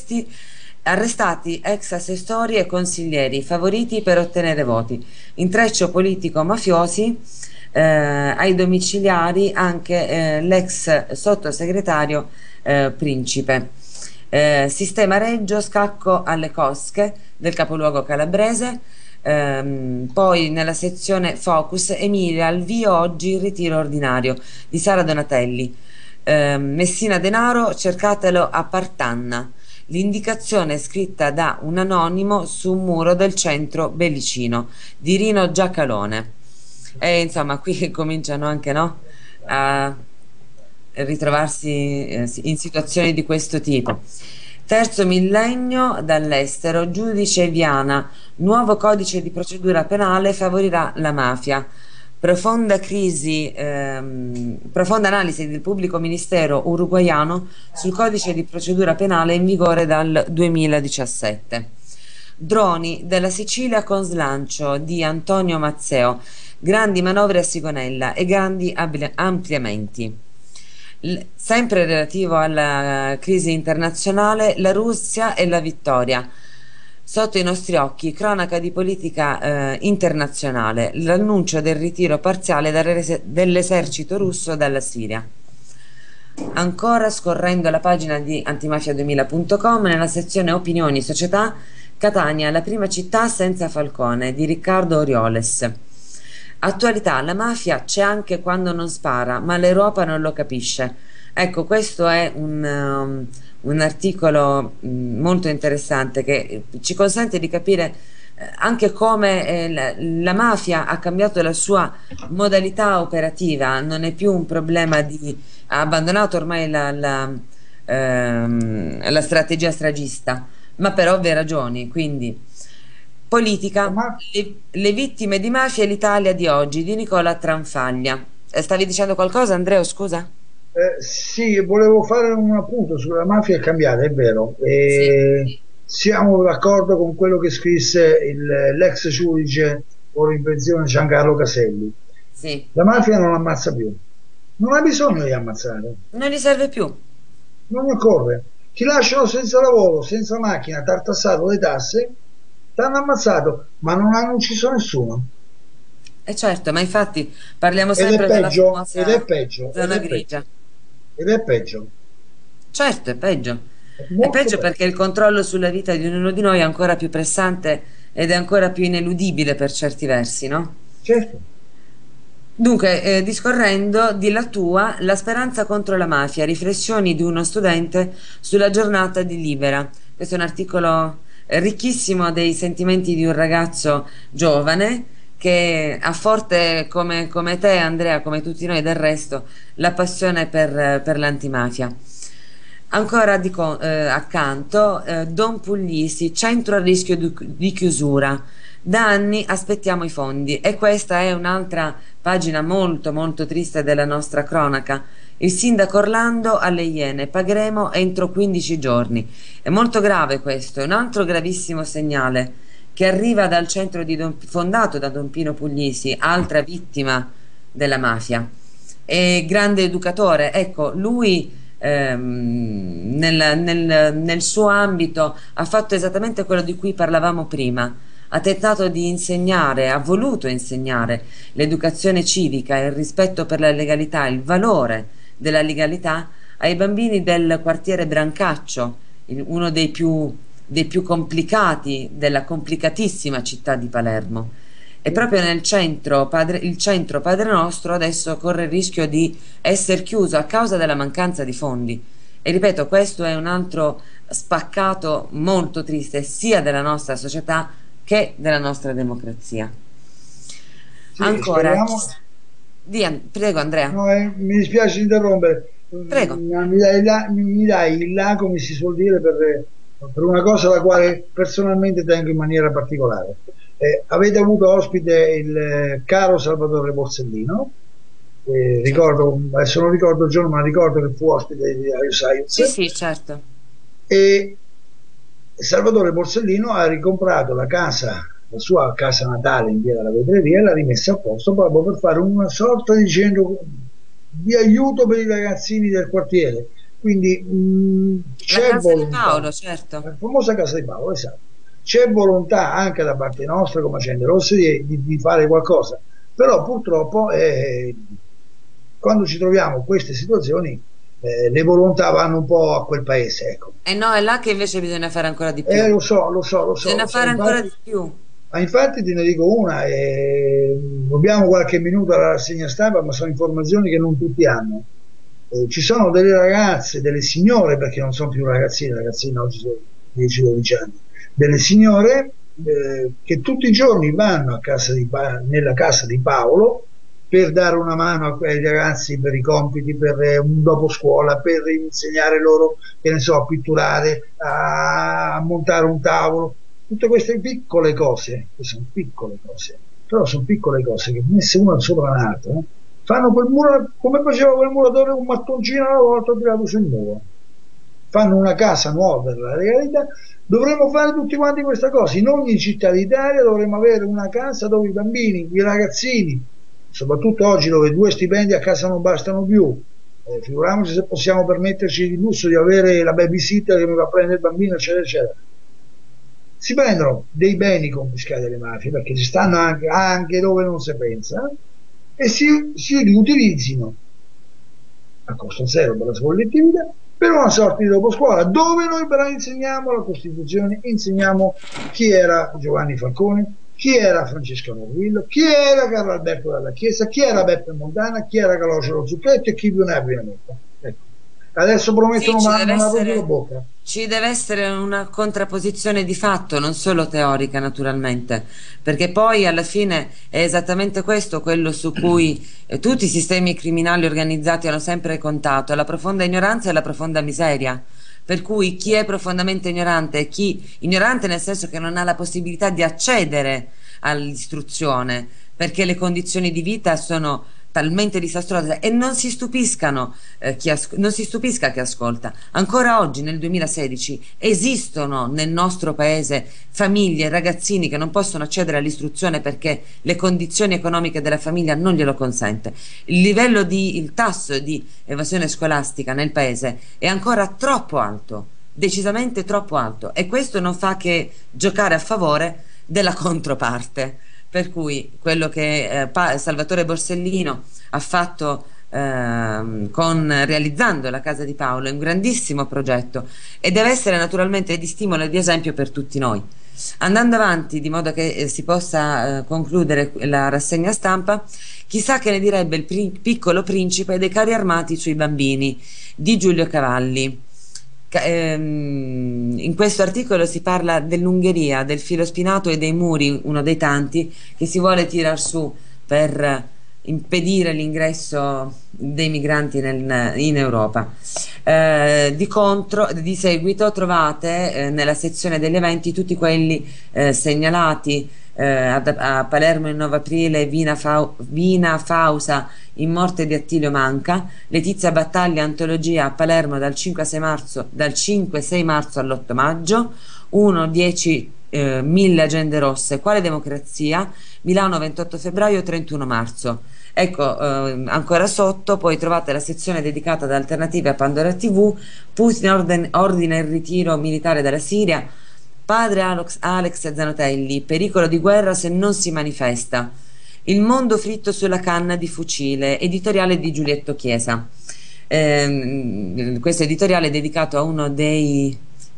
arrestati ex assessori e consiglieri favoriti per ottenere voti, intreccio politico-mafiosi, ai domiciliari anche l'ex sottosegretario Principe. Sistema Reggio, scacco alle cosche del capoluogo calabrese. Poi nella sezione Focus, Emilia, al via oggi il ritiro ordinario di Sara Donatelli. Messina Denaro, cercatelo a Partanna. L'indicazione è scritta da un anonimo su un muro del centro Bellicino di Rino Giacalone. E insomma, qui cominciano anche, no, a ritrovarsi in situazioni di questo tipo. Terzo millennio dall'estero, giudice Viana, nuovo codice di procedura penale favorirà la mafia. Profonda analisi del pubblico ministero uruguaiano sul codice di procedura penale in vigore dal 2017. Droni della Sicilia con slancio di Antonio Mazzeo, grandi manovre a Sigonella e grandi ampliamenti. Sempre relativo alla crisi internazionale, la Russia e la vittoria. Sotto i nostri occhi, cronaca di politica internazionale, l'annuncio del ritiro parziale dell'esercito russo dalla Siria. Ancora scorrendo la pagina di antimafia2000.com, nella sezione opinioni e società, Catania, la prima città senza Falcone, di Riccardo Orioles. Attualità, la mafia c'è anche quando non spara, ma l'Europa non lo capisce. Ecco, questo è un articolo molto interessante che ci consente di capire anche come la mafia ha cambiato la sua modalità operativa, non è più un problema ha abbandonato ormai la strategia stragista, ma per ovvie ragioni, quindi politica, le vittime di mafia e l'Italia di oggi, di Nicola Tranfaglia. Stavi dicendo qualcosa, Andrea, scusa? Sì, volevo fare un appunto sulla mafia è cambiata, è vero. Sì. Siamo d'accordo con quello che scrisse l'ex giudice ora in pensione Giancarlo Caselli. Sì. La mafia non ammazza più, non ha bisogno di ammazzare, non gli serve più, non occorre. Ti lasciano senza lavoro, senza macchina, tartassato le tasse, t'hanno ammazzato, ma non hanno ucciso nessuno. Certo, ma infatti parliamo Ed sempre è della peggio, famosa ed è peggio, zona grigia. ed è peggio. Certo, è peggio. È Molto peggio perché il controllo sulla vita di ognuno di noi è ancora più pressante ed è ancora più ineludibile per certi versi, no? Certo. Dunque, discorrendo, di la tua, la speranza contro la mafia, riflessioni di uno studente sulla giornata di Libera. Questo è un articolo ricchissimo dei sentimenti di un ragazzo giovane che ha forte, come te Andrea, come tutti noi del resto, la passione per l'antimafia. Ancora accanto, Don Puglisi, centro a rischio di chiusura. Da anni aspettiamo i fondi e questa è un'altra pagina molto molto triste della nostra cronaca. Il sindaco Orlando alle Iene, pagheremo entro 15 giorni. È molto grave questo, è un altro gravissimo segnale che arriva dal centro fondato da Don Pino Puglisi, altra vittima della mafia. E grande educatore, ecco, lui nel suo ambito ha fatto esattamente quello di cui parlavamo prima. Ha tentato di insegnare, ha voluto insegnare l'educazione civica, il rispetto per la legalità, il valore della legalità ai bambini del quartiere Brancaccio, uno dei più complicati della complicatissima città di Palermo. E proprio nel centro, il centro Padre Nostro adesso corre il rischio di essere chiuso a causa della mancanza di fondi. E ripeto, questo è un altro spaccato molto triste sia della nostra società che della nostra democrazia. Sì, ancora prego Andrea. No, mi dispiace interrompere. Prego. Mi dai il là, come si suol dire, per una cosa alla quale personalmente tengo in maniera particolare. Avete avuto ospite il caro Salvatore Borsellino, ricordo, adesso non ricordo il giorno, ma ricordo che fu ospite di Radio Science. Sì, certo. E Salvatore Borsellino ha ricomprato la sua casa natale in via della Vetreria e l'ha rimessa a posto proprio per fare una sorta di centro di aiuto per i ragazzini del quartiere. Quindi c'è la casa volontà, di Paolo, certo. la famosa casa di Paolo, esatto. C'è volontà anche da parte nostra come Agende Rosse di fare qualcosa. Però purtroppo quando ci troviamo in queste situazioni le volontà vanno un po' a quel paese, ecco. E no, è là che invece bisogna fare ancora di più. Lo so, lo so, lo so, Bisogna lo so. fare ancora Infatti, di più. ma infatti te ne dico una, abbiamo qualche minuto alla rassegna stampa, ma sono informazioni che non tutti hanno. Ci sono delle ragazze, delle signore, perché non sono più ragazzine oggi sono 10-12 anni, delle signore che tutti i giorni vanno nella casa di Paolo per dare una mano ai ragazzi per i compiti, per un dopo scuola, per insegnare loro, che ne so, a pitturare, a montare un tavolo, tutte queste piccole cose, che sono piccole cose, però sono piccole cose che messe una sopra l'altra, fanno quel muro, come faceva quel muratore, un mattoncino alla volta tirato sul muro. Fanno una casa nuova per la legalità. Dovremmo fare tutti quanti questa cosa. In ogni città d'Italia dovremmo avere una casa dove i bambini, i ragazzini, soprattutto oggi dove 2 stipendi a casa non bastano più, figuriamoci se possiamo permetterci il lusso di avere la babysitter che mi va a prendere il bambino, eccetera, eccetera. Si prendono dei beni confiscati alle mafie, perché ci stanno anche dove non si pensa, e si riutilizzino a costo zero per la collettività, per una sorta di dopo scuola, dove noi però insegniamo la Costituzione, insegniamo chi era Giovanni Falcone, chi era Francesco Norvillo, chi era Carlo Alberto della Chiesa, chi era Beppe Montana, chi era Calogero Zucchetto e chi più ne abbia metta. Ecco. Adesso promettono Sì, non aprire la bocca. ci deve essere una contrapposizione di fatto, non solo teorica naturalmente, perché poi alla fine è esattamente questo quello su cui tutti i sistemi criminali organizzati hanno sempre contato, la profonda ignoranza e la profonda miseria. Per cui chi è profondamente ignorante, ignorante nel senso che non ha la possibilità di accedere all'istruzione, perché le condizioni di vita sono talmente disastrose, e non si stupiscano non si stupisca chi ascolta. Ancora oggi nel 2016 esistono nel nostro paese famiglie, ragazzini che non possono accedere all'istruzione perché le condizioni economiche della famiglia non glielo consente. Il tasso di evasione scolastica nel paese è ancora troppo alto, decisamente troppo alto, e questo non fa che giocare a favore della controparte. Per cui quello che Salvatore Borsellino ha fatto realizzando la Casa di Paolo è un grandissimo progetto e deve essere naturalmente di stimolo e di esempio per tutti noi. Andando avanti, di modo che si possa concludere la rassegna stampa, chissà che ne direbbe il piccolo principe dei carri armati sui bambini di Giulio Cavalli. In questo articolo si parla dell'Ungheria, del filo spinato e dei muri, uno dei tanti che si vuole tirar su per impedire l'ingresso dei migranti in Europa. Di seguito trovate nella sezione degli eventi tutti quelli segnalati a Palermo il 9 aprile, Vina Fausa in morte di Attilio Manca, Letizia Battaglia antologia a Palermo dal 5-6 marzo all'8 maggio, 1-10 1000 agende rosse, quale democrazia, Milano 28 febbraio 31 marzo. Ecco, ancora sotto poi trovate la sezione dedicata ad alternative a Pandora TV, Putin ordina il ritiro militare dalla Siria, padre Alex Zanotelli, pericolo di guerra se non si manifesta, il mondo fritto sulla canna di fucile, editoriale di Giulietto Chiesa. Questo editoriale è dedicato a uno dei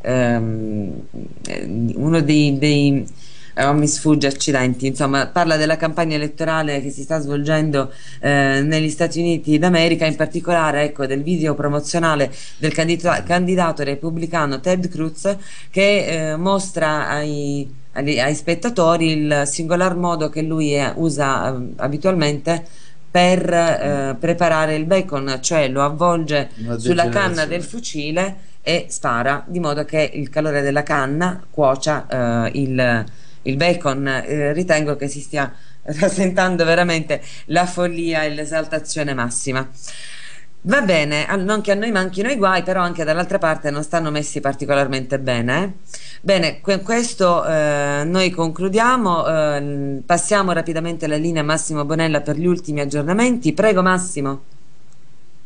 mi sfugge, accidenti, insomma parla della campagna elettorale che si sta svolgendo negli Stati Uniti d'America, in particolare ecco del video promozionale del candidato repubblicano Ted Cruz che mostra ai spettatori il singolar modo che lui usa abitualmente per preparare il bacon, cioè lo avvolge sulla canna del fucile e spara, di modo che il calore della canna cuocia il bacon. Ritengo che si stia rasentando veramente la follia e l'esaltazione massima. Va bene, non che a noi manchino i guai, però anche dall'altra parte non stanno messi particolarmente bene. Bene, con questo noi concludiamo, passiamo rapidamente la linea a Massimo Bonella per gli ultimi aggiornamenti. Prego Massimo.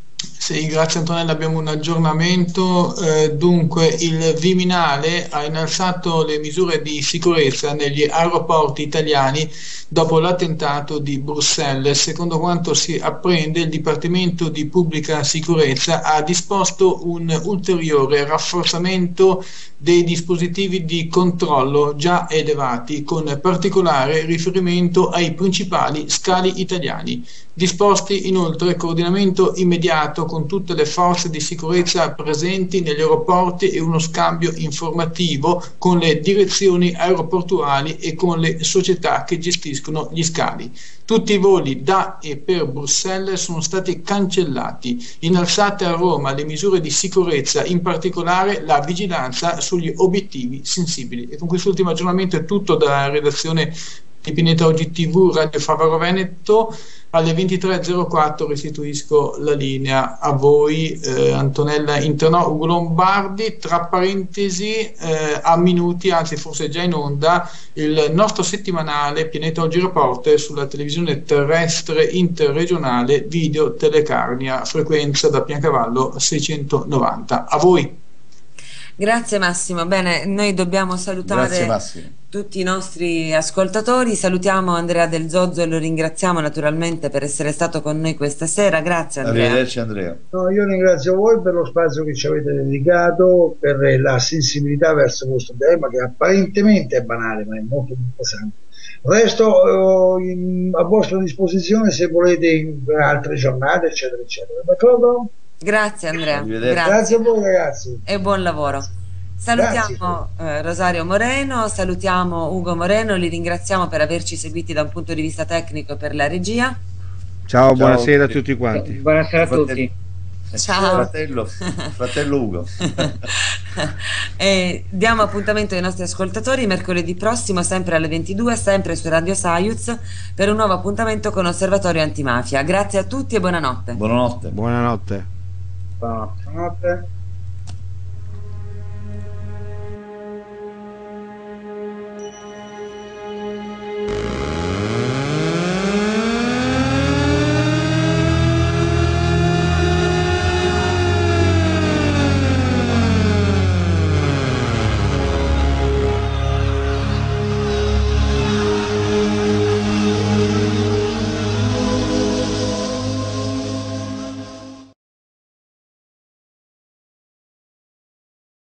Sì, grazie Antonella, abbiamo un aggiornamento. Dunque, il Viminale ha innalzato le misure di sicurezza negli aeroporti italiani dopo l'attentato di Bruxelles. Secondo quanto si apprende, il Dipartimento di Pubblica Sicurezza ha disposto un ulteriore rafforzamento dei dispositivi di controllo già elevati, con particolare riferimento ai principali scali italiani. Disposti inoltre coordinamento immediato con tutte le forze di sicurezza presenti negli aeroporti e uno scambio informativo con le direzioni aeroportuali e con le società che gestiscono gli scali. Tutti i voli da e per Bruxelles sono stati cancellati. Innalzate a Roma le misure di sicurezza, in particolare la vigilanza sugli obiettivi sensibili. E con quest'ultimo aggiornamento è tutto dalla redazione di Pineta Oggi TV Radio Favaro Veneto. Alle 23.04 restituisco la linea a voi, Antonella Internò, Ugo Lombardi. Tra parentesi, a minuti, anzi forse già in onda, il nostro settimanale Pineta Oggi Reporter sulla televisione terrestre interregionale Video Telecarnia, frequenza da Piancavallo 690. A voi. Grazie Massimo. Bene, noi dobbiamo salutare tutti i nostri ascoltatori. Salutiamo Andrea Del Zozzo e lo ringraziamo naturalmente per essere stato con noi questa sera. Grazie Andrea. Arrivederci Andrea. No, io ringrazio voi per lo spazio che ci avete dedicato, per la sensibilità verso questo tema che apparentemente è banale ma è molto interessante. Resto a vostra disposizione se volete in altre giornate eccetera eccetera, d'accordo? Grazie Andrea, grazie a voi ragazzi e buon lavoro. Salutiamo Rosario Moreno, salutiamo Ugo Moreno, li ringraziamo per averci seguiti da un punto di vista tecnico e per la regia. Ciao, buonasera a tutti quanti. Buonasera a tutti. Ciao fratello Ugo. E diamo appuntamento ai nostri ascoltatori mercoledì prossimo sempre alle 22, sempre su Radio Saiuz, per un nuovo appuntamento con Osservatorio Antimafia. Grazie a tutti e buonanotte. Buonanotte. Buonanotte. Buonanotte.